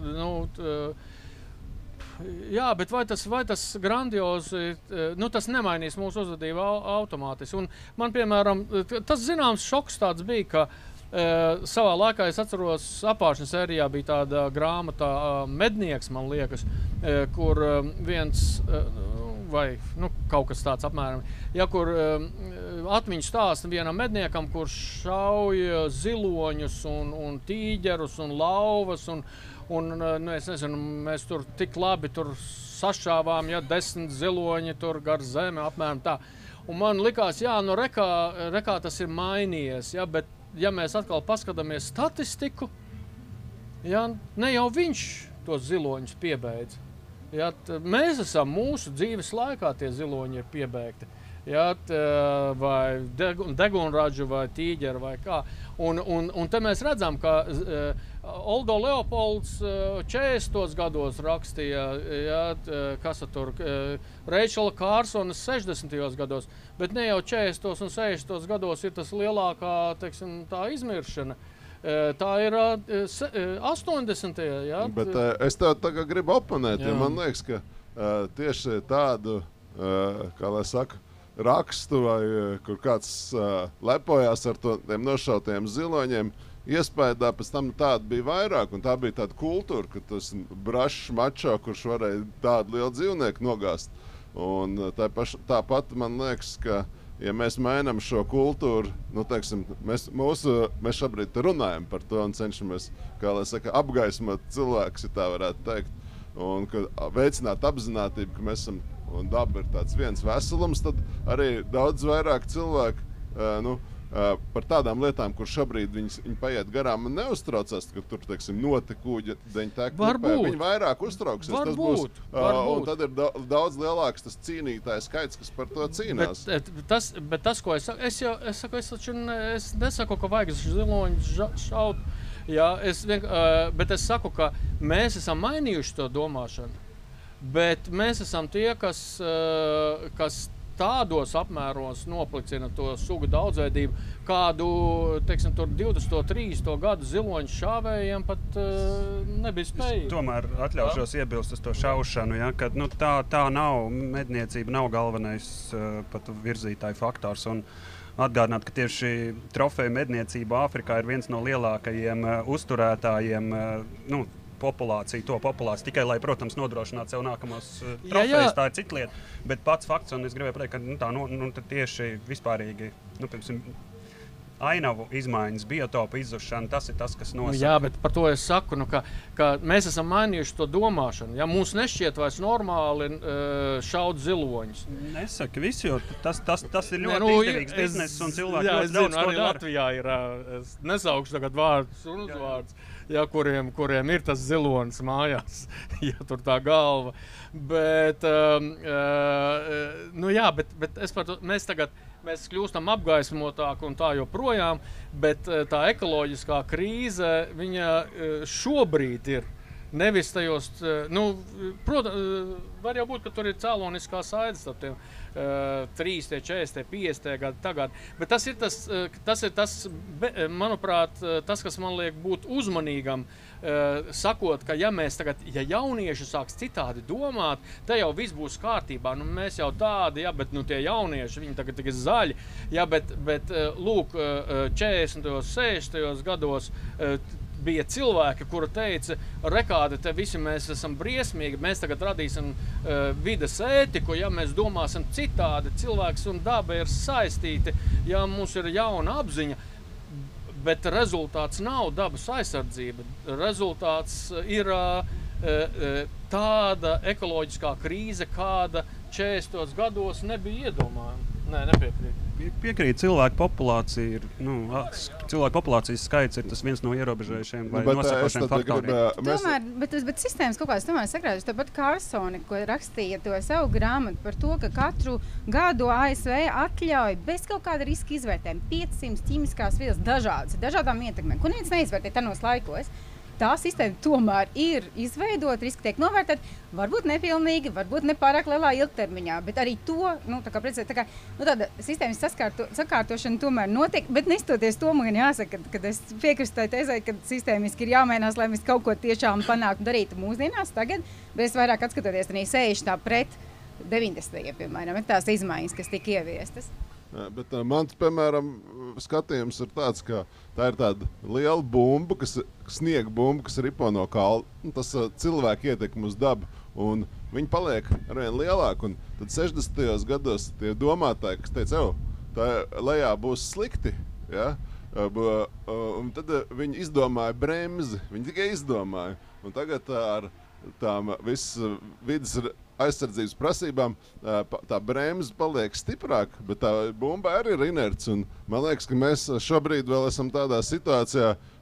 Jā, bet vai tas grandiozi, tas nemainīs mūsu uzvedību automātiski. Un man, piemēram, tas zināms šoks tāds bija, ka savā laikā es atceros, Apāršņa sērijā bija tāda grāmata Mednieks, man liekas, kur viens... vai kaut kas tāds apmēram, kur atmiņu stāsta vienam medniekam, kurš šauj ziloņus un tīģerus un lauvas, un es nezinu, mēs tur tik labi tur sašāvām, 10 ziloņi tur gar zemi, apmēram tā. Un man likās, rekā tas ir mainījies, bet ja mēs atkal paskatāmies statistiku, Ja, ne jau viņš tos ziloņus piebeidz. Ja, mēs esam mūsu dzīves laikā, tie ziloņi ir piebeigti. Ja, vai degunraģu, vai tīģeru, vai kā. Un te mēs redzam, ka Oldo Leopolds 40. gados rakstīja, ja, kas tur, Reičela Kārsona 60. gados, bet ne jau 40. un 60. gados ir tas lielākā, teiksim, tā izmiršana. Tā ir 80. Ja? Bet es tev tagad gribu oponēt, jo man liekas, ka tieši tādu, kā lai saka, rakstu vai kur kāds lepojās ar tiem nošautajiem ziloņiem, iespējā pēc tam tāda bija vairāk, un tā bija tāda kultūra, ka tas brašs mačo, kurš varēja tādu lielu dzīvnieku nogāzt. Un tāpat man liekas, ka ja mēs mainām šo kultūru, nu, teiksim, mēs šobrīd runājam par to un cenšamies, kā lai saka, apgaismot cilvēkus, ja tā varētu teikt, un veicināt apzinātību, ka mēs esam, un daba ir tāds viens veselums, tad arī daudz vairāk cilvēku, par tādām lietām, kur šobrīd viņi paiet garām un neuztraucās, ka tur, teiksim, notekūģi deņi tek upē. Viņi vairāk uztrauksies. Varbūt. Un tad ir daudz lielāks tas cīnītājs skaits, kas par to cīnās. Bet tas, ko es nesaku, ka vajag ziloņu šaut. Jā, bet es saku, ka mēs esam mainījuši to domāšanu. Bet mēs esam tie, kas tādos apmēros noplicina to sugu daudzveidību, kādu, teiksim, tur 20. 30. gadu ziloņu šāvējiem pat nebija spējīgi. Tomēr atļaušos iebilst uz to šaušanu, ja, ka tā nav, medniecība nav galvenais pat virzītāju faktors. Un atgādināt, ka tieši trofeju medniecība Āfrikā ir viens no lielākajiem uzturētājiem, populāciju, tikai, lai, protams, nodrošinātu sev nākamos trofejus, tā ir cita lieta. Bet pats fakts, un es gribēju pateikt, ka tieši vispārīgi, piemēram, ainavu izmaiņas, biotopu izzušana, tas ir tas, kas nosaka. Jā, bet par to es saku, ka mēs esam mainījuši to domāšanu. Ja mums nešķiet vairs normāli šaut ziloņus. Nesaka visi, jo tas ir ļoti izdevīgs bizness un cilvēki ļoti daudz to dara. Latvijā ir, es nesaukšu tagad vārdus un uzvārdus. Ja, kuriem ir tas zilonis mājās, ja tur tā galva. Bet, bet es par to, mēs kļūstam apgaismotāki un tā joprojām, bet tā ekoloģiskā krīze, viņa šobrīd ir. Nevis tajos, protams, var jau būt, ka tur ir cēloniskā saites ar tiem 30, 40, 50 gadi tagad. Bet tas ir tas, manuprāt, tas, kas man liek būt uzmanīgam, sakot, ka ja jaunieši sāks citādi domāt, te jau viss būs kārtībā. Mēs jau tādi, bet tie jaunieši, viņi tagad ir zaļi, bet lūk, 40, 60 gados bija cilvēki, kuri teica, rekādi, te visi mēs esam briesmīgi, mēs tagad radīsim vides ētiku, ja mēs domāsim citādi, cilvēks un daba ir saistīti, ja mums ir jauna apziņa, bet rezultāts nav dabas aizsardzība. Rezultāts ir tāda ekoloģiskā krīze, kāda 40. gados nebija iedomājama. Nē, nepiekrīt. Piekrīt, cilvēku populācija ir, cilvēku populācijas skaits ir tas viens no ierobežojušiem vai nosakošiem faktoriem. Bet sistēmas kaut kāds tomēr sakrājas. Tāpat Kārsoni, ko rakstīja to savu grāmatu par to, ka katru gadu ASV atļauj bez kaut kāda riska izvērtējuma 500 ķīmiskās vielas dažādām ietekmēm, ko neviens neizvērtē tenos laikos. Tā sistēma tomēr ir izveidota, riski tiek novērtēti, varbūt nepilnīgi, varbūt ne pārāk lielā ilgtermiņā, bet arī to, tāda sistēmas sakārtošana tomēr notiek, bet nestoties to, man jāsaka, kad es piekrītu tai tezei, ka sistēmiski ir jāmainās, lai mēs kaut ko tiešām panāktu darītu mūsdienās tagad, bet es vairāk atskatoties arī 60 pret 90, piemēram, tās izmaiņas, kas tika ieviestas. Bet mans, piemēram, skatījums ir tāds, ka tā ir tāda liela bumba, sniega bumba, kas ripo no kalna. Tas cilvēku ietekmi uz dabu, un viņi paliek arvien lielāki. Un tad 60. gados tie domātāji, kas teica, tā lejā būs slikti, ja? Un tad viņi izdomāja bremzi, viņi tikai izdomāja. Un tagad ar tām visas vidas aizsardzības prasībām tā bremze paliek stiprāka, bet tā bumba arī ir inerts. Un man liekas, ka mēs šobrīd vēl esam tādā situācijā,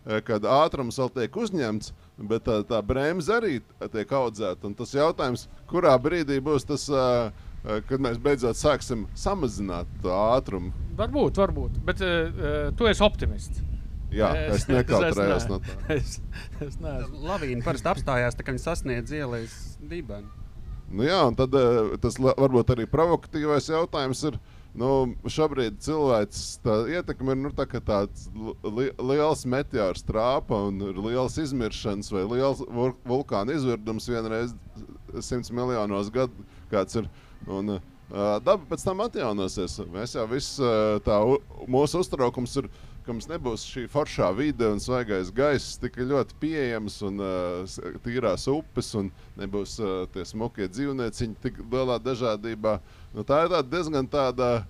kad ātrums vēl tiek uzņemts, bet tā bremze arī tiek audzēta. Un tas jautājums, kurā brīdī būs tas, kad mēs beidzot sāksim samazināt to ātrumu? Varbūt, bet tu esi optimists. Jā, es nekautrējos no tā. Es neesmu. Lavīna parasti apstājās, tā kā viņi sasniedz ielas dibeni. Nu jā, un tad tas varbūt arī provokatīvais jautājums ir, šobrīd cilvēks ietekme ir tā, ka tāds liels meteors trāpa un ir liels izmiršanas vai liels vulkāna izvirdums vienreiz 100 miljonos gadu kāds ir. Un daba pēc tam atjaunosies. Mēs jau viss mūsu uztraukums ir, ka mums nebūs šī foršā vide un svaigais gaiss tik ļoti pieejams un tīrās upes un nebūs tie smukie dzīvnieciņi tik lielā dažādībā. Tā ir diezgan tāda,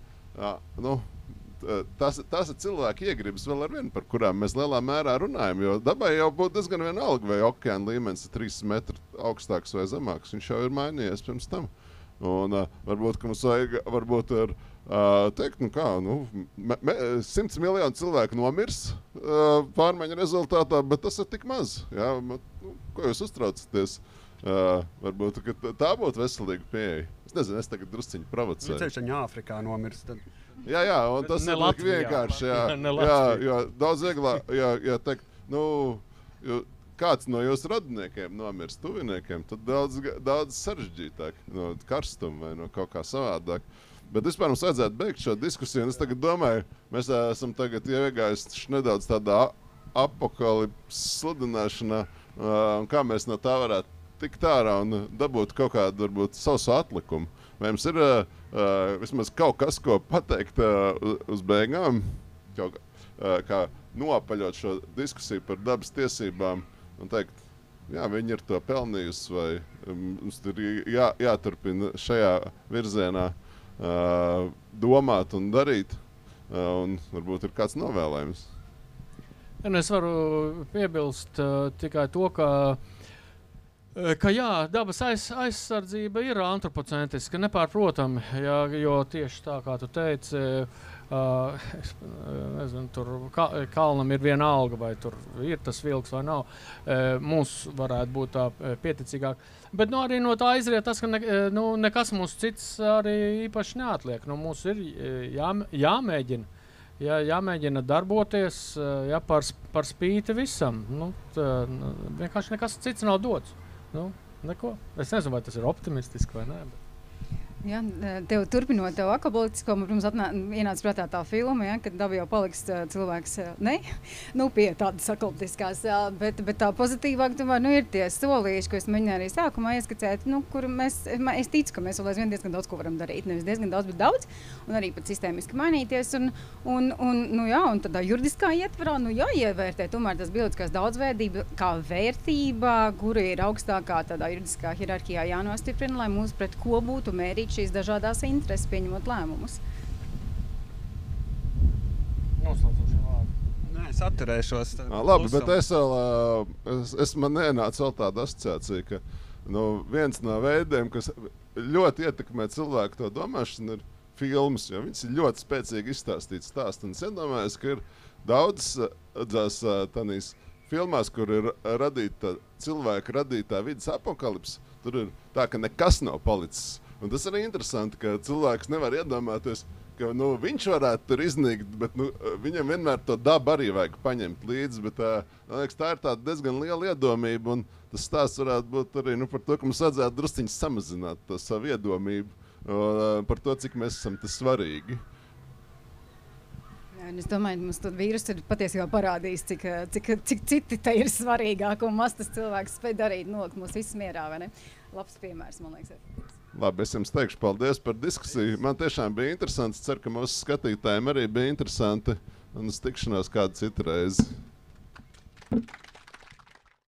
tās ir cilvēki iegribas vēl ar vienu, par kurām mēs lielā mērā runājam, jo dabai jau būtu diezgan vienalga, vai okeāna līmenis ir 3 metri augstāks vai zemāks. Viņš jau ir mainījies pirms tam. Un varbūt, ka mums vajag teikt, 100 miljonu cilvēku nomirs pārmaiņu rezultātā, bet tas ir tik maz. Jā? Ko jūs uztraucaties? Varbūt, ka tā būtu veselīga pieeja. Es nezinu, es tagad drusciņi provocēju. Ceļš viņa Āfrikā nomirs. Tad... Jā, un tas ir vienkārši. Jā, jo daudz vieglāk, ja teikt, kāds no jūsu radiniekiem nomirs, tuviniekiem, tad daudz sarežģītāk no karstuma vai no kaut kā savādāk. Bet vispār mums vajadzētu beigt šo diskusiju. Es tagad domāju, mēs esam tagad iegājuši nedaudz tādā apokalipses sludināšanā, kā mēs no tā varētu tikt ārā un dabūt kaut kādu, varbūt, savu atlikumu. Vai jums ir vismaz kaut kas, ko pateikt uz beigām, kā nopaļot šo diskusiju par dabas tiesībām un teikt, jā, viņi ir to pelnījusi, vai mums ir jāturpina šajā virzienā domāt un darīt, un varbūt ir kāds novēlējums. Es varu piebilst tikai to, ka jā, dabas aizsardzība ir antropocentiska, nepārprotami, jo tieši tā, kā tu teici, nezinu, tur kalnam ir viena alga, vai tur ir tas vilks vai nav. Mums varētu būt tā pieticīgāk. Bet arī no tā izriet tas, ka nekas mums cits arī īpaši neatliek. Mums ir jāmēģina. Jāmēģina darboties par spīti visam. Vienkārši nekas cits nav dots. Neko. Es nezinu, vai tas ir optimistiski vai nē. Jā, turpinot tev akapolitisko, protams, ienāca prātā tā filma, kad daba jau paliks cilvēks, pie tādas akapolitiskās, bet tā pozitīvāk, tomēr, ir tie solīši, ko es mēģināju arī sākumā ieskicēt, kur es ticu, ka mēs vēl aizvien diezgan daudz ko varam darīt, nevis diezgan daudz, bet daudz, un arī pat sistēmiski mainīties, un tādā juridiskā ietvarā, jāievērtē tomēr tas bioloģiskās daudzveidība kā vērtība, kura ir augstākā tādā juridiskā hierarhijā jānostiprina, lai mūs pret ko būtu mērīt šīs dažādās intereses, pieņemot lēmumus. Noslēdzošie vārdi. Nē, es atturēšos. Labi, bet es man ienāca vēl tāda asociācija, ka viens no veidiem, kas ļoti ietekmē cilvēku to domāšanu, ir filmas, jo viņas ir ļoti spēcīgi izstāstīts stāsts. Un es iedomājos, ka ir daudzas tādīs filmās, kur ir radīta cilvēka radītā vidas apokalipse, tur ir tā, ka nekas nav palicis. Un tas ir interesanti, ka cilvēks nevar iedomāties, ka viņš varētu tur iznīkt, bet viņam vienmēr to dabu arī vajag paņemt līdzi. Bet, man liekas, tā ir tāda diezgan liela iedomība, un tas stāsts varētu būt arī par to, ka mums vajadzētu drusciņi samazināt to savu iedomību par to, cik mēs esam tas svarīgi. Jā, es domāju, ka mums to vīrusu ir patiesībā parādījis, cik citi te ir svarīgāk, un maz tas cilvēks spēj darīt, nolikt mūs visus mierā, vai ne? Labs piemērs, man liekas. Labi, es jums teikšu paldies par diskusiju. Man tiešām bija interesanti. Ceru, ka mūsu skatītājiem arī bija interesanti. Un uz tikšanos kādu citu reizi.